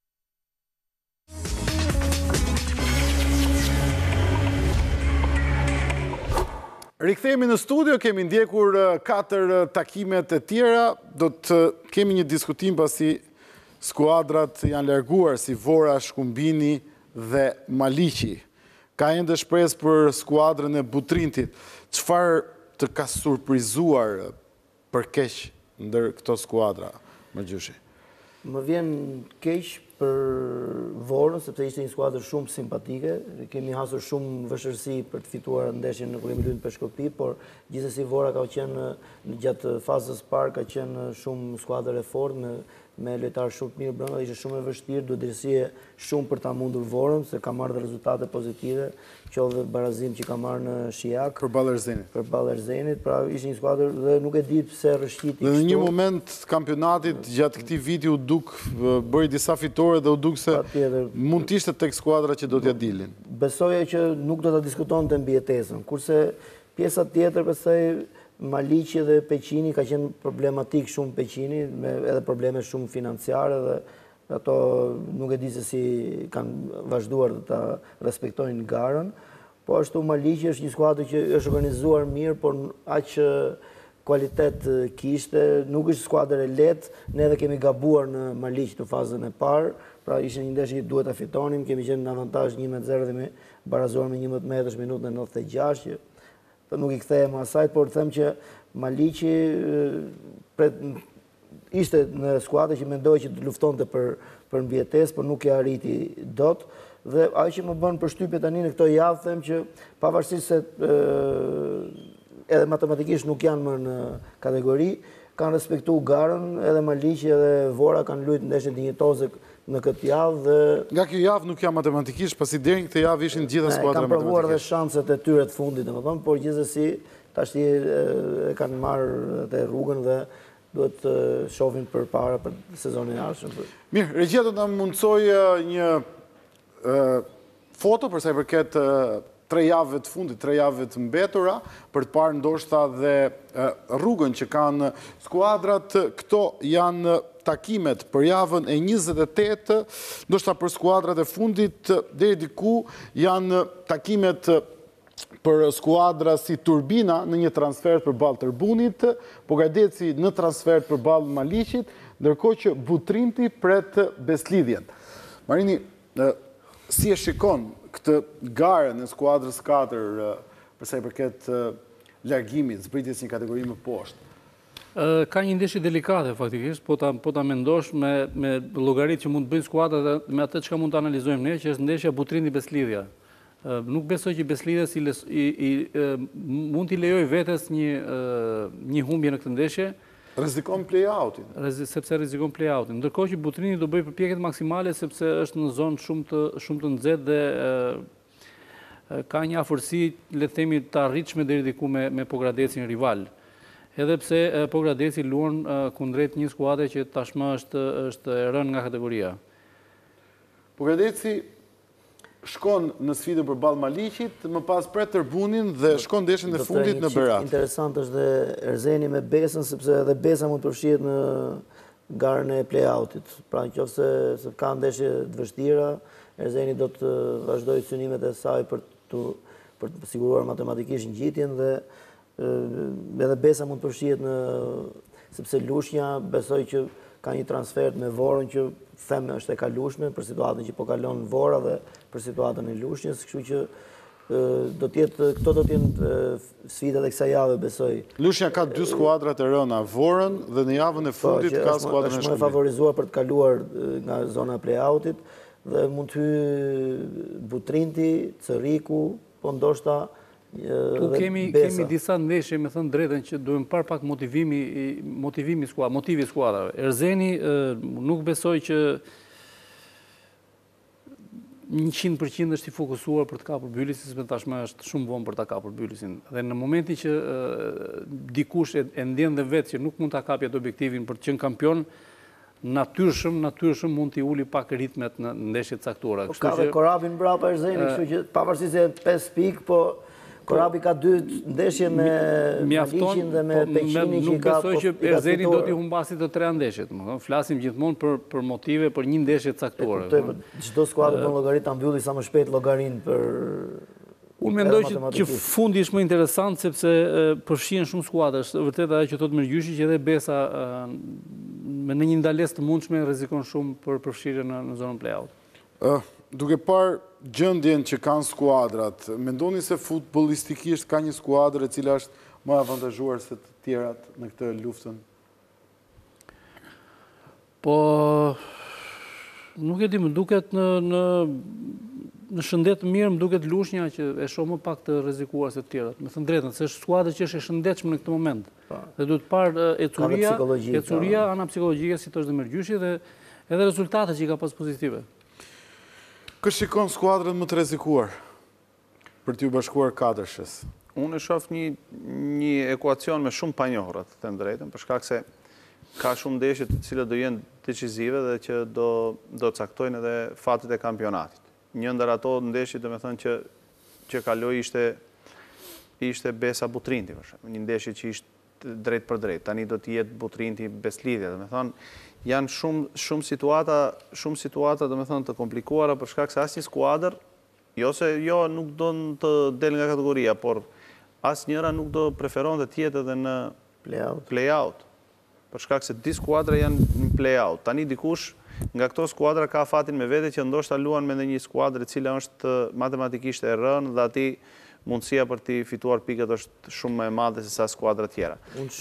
Speaker 1: Rikthehemi në studio, kemi ndjekur 4 takimet e tjera, do të kemi një diskutim pasi skuadrat janë larguar si Vora, Shkumbini dhe Maliqi. Ka ende shpresë për skuadrën e Butrintit. Çfarë të ka surprizuar për keq ndër këto skuadra, Mëgjushi?
Speaker 4: Më vjen keq për Vorën, sepse ishte një skuadër shumë simpatike. Kemi hasur shumë vështirësi për të fituar ndeshjen në kurimin e dytë në Peshkopi, por gjithsesi Vora ka qenë në gjatë fazës parë ka qenë shumë skuadër e fortë me lojtarë shumë të mirë brenda, ishte shumë e vështirë, duhet drejtësie shumë për ta mundur Vorën, se ka marrë rezultate pozitive, qoftë barazim që ka marrë në Shijak përballë Erzenit, pra ishte një skuadër dhe nuk e di pse rrëshqiti kështu.
Speaker 1: Në një moment kampionatit gjatë këtij viti u duk bëri disa fitore dhe u duk se mund të ishte tek skuadra që do t'ja dilin.
Speaker 4: Besoja që nuk do ta diskutonte mbijetesën, kurse pjesa tjetër pastaj Maliqi dhe Peqini ka qenë problematik shumë Peqini, me edhe probleme shumë financiare dhe ato nuk e di se si kanë vazhduar të ta respektojnë garën, po ashtu Maliqi është një skuadër që është organizuar mirë, por aq kualitet kishte, nuk është skuadër e lehtë, ne edhe kemi gabuar në Maliq në fazën e parë, pra ishte një ndeshje që duhet ta fitonim, kemi qenë në avantazh 1-0 dhe me barazuar me 11 metrash minutën e 96 që nuk i kthehem asaj, por them që Maliqi ishte në skuadër që mendoj që të luftonte për mbijetesë, por nuk e arriti dot. Dhe ajo që më bën përshtypje tani në këto javë, them që pavarësisht se edhe matematikisht nuk janë më në kategori, kanë respektuar garën, edhe Maliqi edhe Vora kanë luajtur ndeshje dinjitoze në këtë javë dhe
Speaker 1: nga kjo javë nuk jam matematikisht, pasi deri në këtë javë ishin gjitha skuadra
Speaker 4: matematikisht. Kanë provuar dhe shanset e tyre të fundit, domethënë, por gjithsesi tash e kanë marrë të rrugën dhe duhet të shohin përpara për sezonin e ardhshëm.
Speaker 1: Mirë, regjia do të na mundsoj një foto për sa i përket 3 javëve të fundit, 3 javëve të mbetura, për të parë ndoshta dhe rrugën që kanë skuadrat. Këto janë takimet për javën e 28, ndoshta për skuadrat e fundit deri diku janë takimet për skuadra si Turbina në një transfer përballë Tërbunit, Pogradeci në transfer përballë Maliqit, ndërkohë që Butrinti pret Beslidhjen. Marini, si e shikon këtë garën e skuadrës 4 për sa i përket largimit, zbritjes një kategori më poshtë?
Speaker 3: Ka një ndeshje delikate faktikisht, po ta mendosh me llogaritë që mund të bëjnë skuadrat dhe me atë çka mund të analizojmë ne, që është ndeshja Butrinti-Beslidhja. Nuk besoj që Beslidhja mund t'i lejoj vetes një humbje në këtë ndeshje.
Speaker 1: Rrezikon play-outin.
Speaker 3: Sepse rrezikon play-outin. Ndërkohë që Butrini do bëj përpjekjet maksimale sepse është në zonë shumë të nxehtë dhe ka një afërsi, le të themi, të arritshme deri diku me Pogradecin rival. Edhe pse Pogradeci luan kundrejt një skuadre që tashmë është e rënë nga kategoria.
Speaker 1: Pogradeci shkon në sfidën për balë Maliqit, më pas pret Tërbunin dhe shkon ndeshjen e fundit në Berat.
Speaker 4: Interesant është dhe Erzeni me Besën, sepse edhe Besa mund të përfshihet në garën e play-outit. Pra nëse ka ndeshje të vështira, Erzeni do të vazhdojë synimet e saj për të siguruar matematikisht ngjitjen dhe edhe Besa mund të përfshihet sepse Lushnja besoj që ka një transfer me Vorën që theme është e kalueshme për situatën që po kalon Vora dhe për situatën e Lushnjës, kështu që këto do të jenë sfidat e kësaj jave, besoj.
Speaker 1: Lushnja ka 2 skuadrat e rëna, Vorën dhe në javën e fundit ka skuadrën e
Speaker 4: Shkumbit. Është më e favorizuar për të kaluar nga zona play-outit dhe mund të hyjë Butrinti, Cëriku, po ndoshta
Speaker 3: Tu kemi disa ndeshje, me thënë drejtën, që duhem parë pak motivi skuadrave. Erzeni nuk besoj që 100% është i fokusuar për të kapur Bylisin, sepse tashmë është shumë vonë për ta kapur Bylisin. Dhe në momentin që dikush e ndjen dhe vetë që nuk mund ta kapë atë objektivin për të qenë kampion, natyrshëm mund t'i uli pak ritmet në ndeshjet caktuara.
Speaker 4: Ka dhe Korabin brapa Erzeni, kështu që pavarësisht se 5 pikë, po Korabi ka 2 ndeshje me Maliqin dhe me Peqinin që i ka
Speaker 3: besoj që Erzeni do t'i humbasi të 3 ndeshjet. Flasim gjithmonë për motive, për një ndeshje caktuar.
Speaker 4: Çdo skuadër bën llogari ta mbylli sa më shpejt llogarinë për
Speaker 3: Unë mendoj që fundi është më interesant sepse përfshihen shumë skuadra. Është vërtet ajo që thotë Mirgjyshi që edhe Besa me në një ndalesë të mundshme rrezikon shumë për përfshirjen në zonën play-out.
Speaker 1: Duke parë gjendjen që kanë skuadrat, mendoni se futbollistikisht ka një skuadër e cila është më avantazhuar se të tjerat në këtë luftën?
Speaker 3: Po nuk e di, më duket në shëndet të mirë, më duket Lushnja që e shoh më pak të rrezikuar se të tjerat. Me thënë drejtën, se është skuadër që është e shëndetshme në këtë moment. Dhe duhet parë ecuria, ana psikologjike, si thosh dhe Mirgjyshi, dhe edhe rezultatet që i ka pas pozitive.
Speaker 1: Kështë shikon skuadrën më të rrezikuar për t'ju bashkuar katërshës?
Speaker 2: Unë e shoh një ekuacion me shumë panjohura, të them drejtën, për shkak se ka shumë ndeshje të cilat do jenë decisive dhe që do caktojnë edhe fatet e kampionatit. Një ndër ato ndeshje, domethënë që kaloi ishte Besa Butrinti, për shembull, një ndeshje që ishte drejt për drejt. Tani do të jetë Butrinti Beslidhja, domethënë janë shumë situata domethënë të komplikuara për shkak se asnjë skuadër jo nuk do të del nga kategoria, por asnjëra nuk do preferonte të jetë edhe në play-out. Për shkak se di skuadra janë në play-out. Tani dikush nga këto skuadra ka fatin me vete që ndoshta luan me një skuadër e cila është matematikisht e rënë dhe aty mundësia për të fituar pikët është shumë më e madhe se sa skuadra tjera.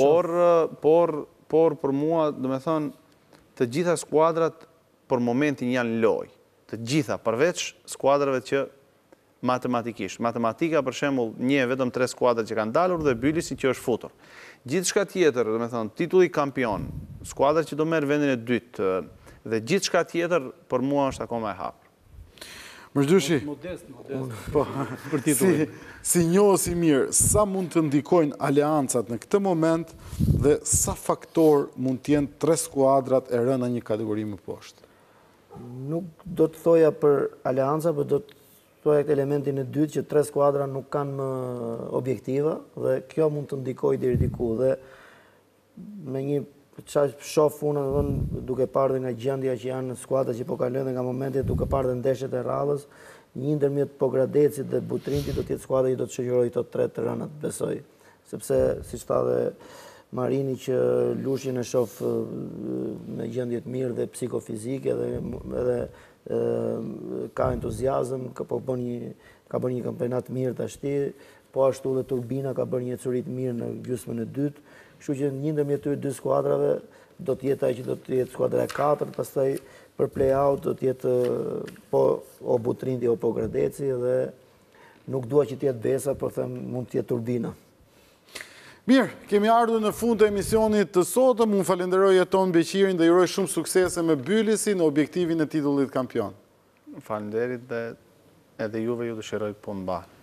Speaker 2: Por për mua, domethënë, të gjitha skuadrat për momentin janë lojë. Të gjitha, përveç skuadrave që matematikisht. Matematika, për shembull, një vetëm 3 skuadra që kanë dalur dhe Bylisi që është futur. Gjithçka tjetër, domethënë, titulli kampion, skuadra që do merr vendin e dytë dhe gjithçka tjetër për mua është akoma e hapur.
Speaker 1: Mirgjyshi,
Speaker 3: për titullin.
Speaker 1: Si njohësi mirë, sa mund të ndikojnë aleancat në këtë moment dhe sa faktor mund të jenë 3 skuadrat e rëna një kategori më poshtë?
Speaker 4: Nuk do të thoja për aleanca, por do të thoja këtë elementin e dytë që 3 skuadra nuk kanë më objektiva dhe kjo mund të ndikojë deri diku dhe me një çfarë shoh unë duke parë nga gjendja që janë skuadra që po kalojnë dhe nga momenti duke parë ndeshjet e radhës, një ndërmjet Pogradecit dhe Butrintit do të jetë skuadra që do të shoqërojë këto 3 të rënat, besoj, sepse siç tha dhe Marini që Lushin e shoh me gjendje të mirë dhe psikofizike edhe ka entuziazëm, ka bërë një kampionat mirë tashti, po ashtu dhe Turbina ka bërë një ecuri të mirë në gjysmën e dytë. Kështu që një ndërmjet këtyre 2 skuadrave do të jetë ai që do të jetë skuadra e 4, pastaj për play-out do të jetë o Butrinti o Pogradeci dhe nuk dua që të jetë Besa, por them mund të jetë Turbina.
Speaker 1: Mirë, kemi ardhur në fund të emisionit të sotëm. Unë falenderoj Jeton Beqirin dhe juroj shumë suksese me Bylisin në objektivin e titullit kampion.
Speaker 2: Falenderit dhe edhe juve ju dëshiroj punë mbarë.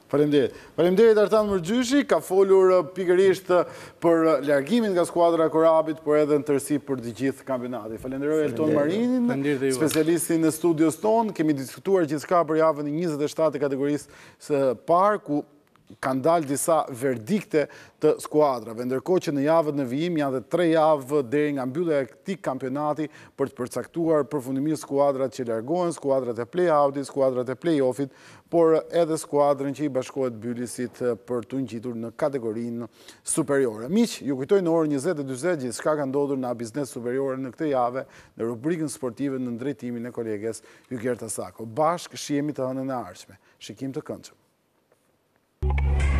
Speaker 1: Faleminderit Artan Mërgjyshi, ka folur pikërisht për largimin nga skuadra Korabit, por edhe në tërësi për të gjithë kampionati. Falenderoj Elton Marinin, specialistin në studios tonë. Kemi diskutuar gjithçka për javën e 27 të kategorisë së parë, ku kanë dalë disa verdikte të skuadrave, ndërkohë që në javët në vijim janë dhe 3 javë deri nga mbyllja e këtij kampionati për të përcaktuar përfundimisht skuadrat që largohen, skuadrat e play-outit, skuadrat e play-offit, por edhe skuadrën që i bashkohet Bylisit për të ngjitur në kategorinë superiore. Miq, ju kujtoj në orën 20:40 gjithçka ka ndodhur në Biznes Superiore në këtë javë në rubrikën sportive në drejtimin e koleges Hygerta Sako. Bashkë shihemi të hënën e ardhshme. Shikim të këndshëm.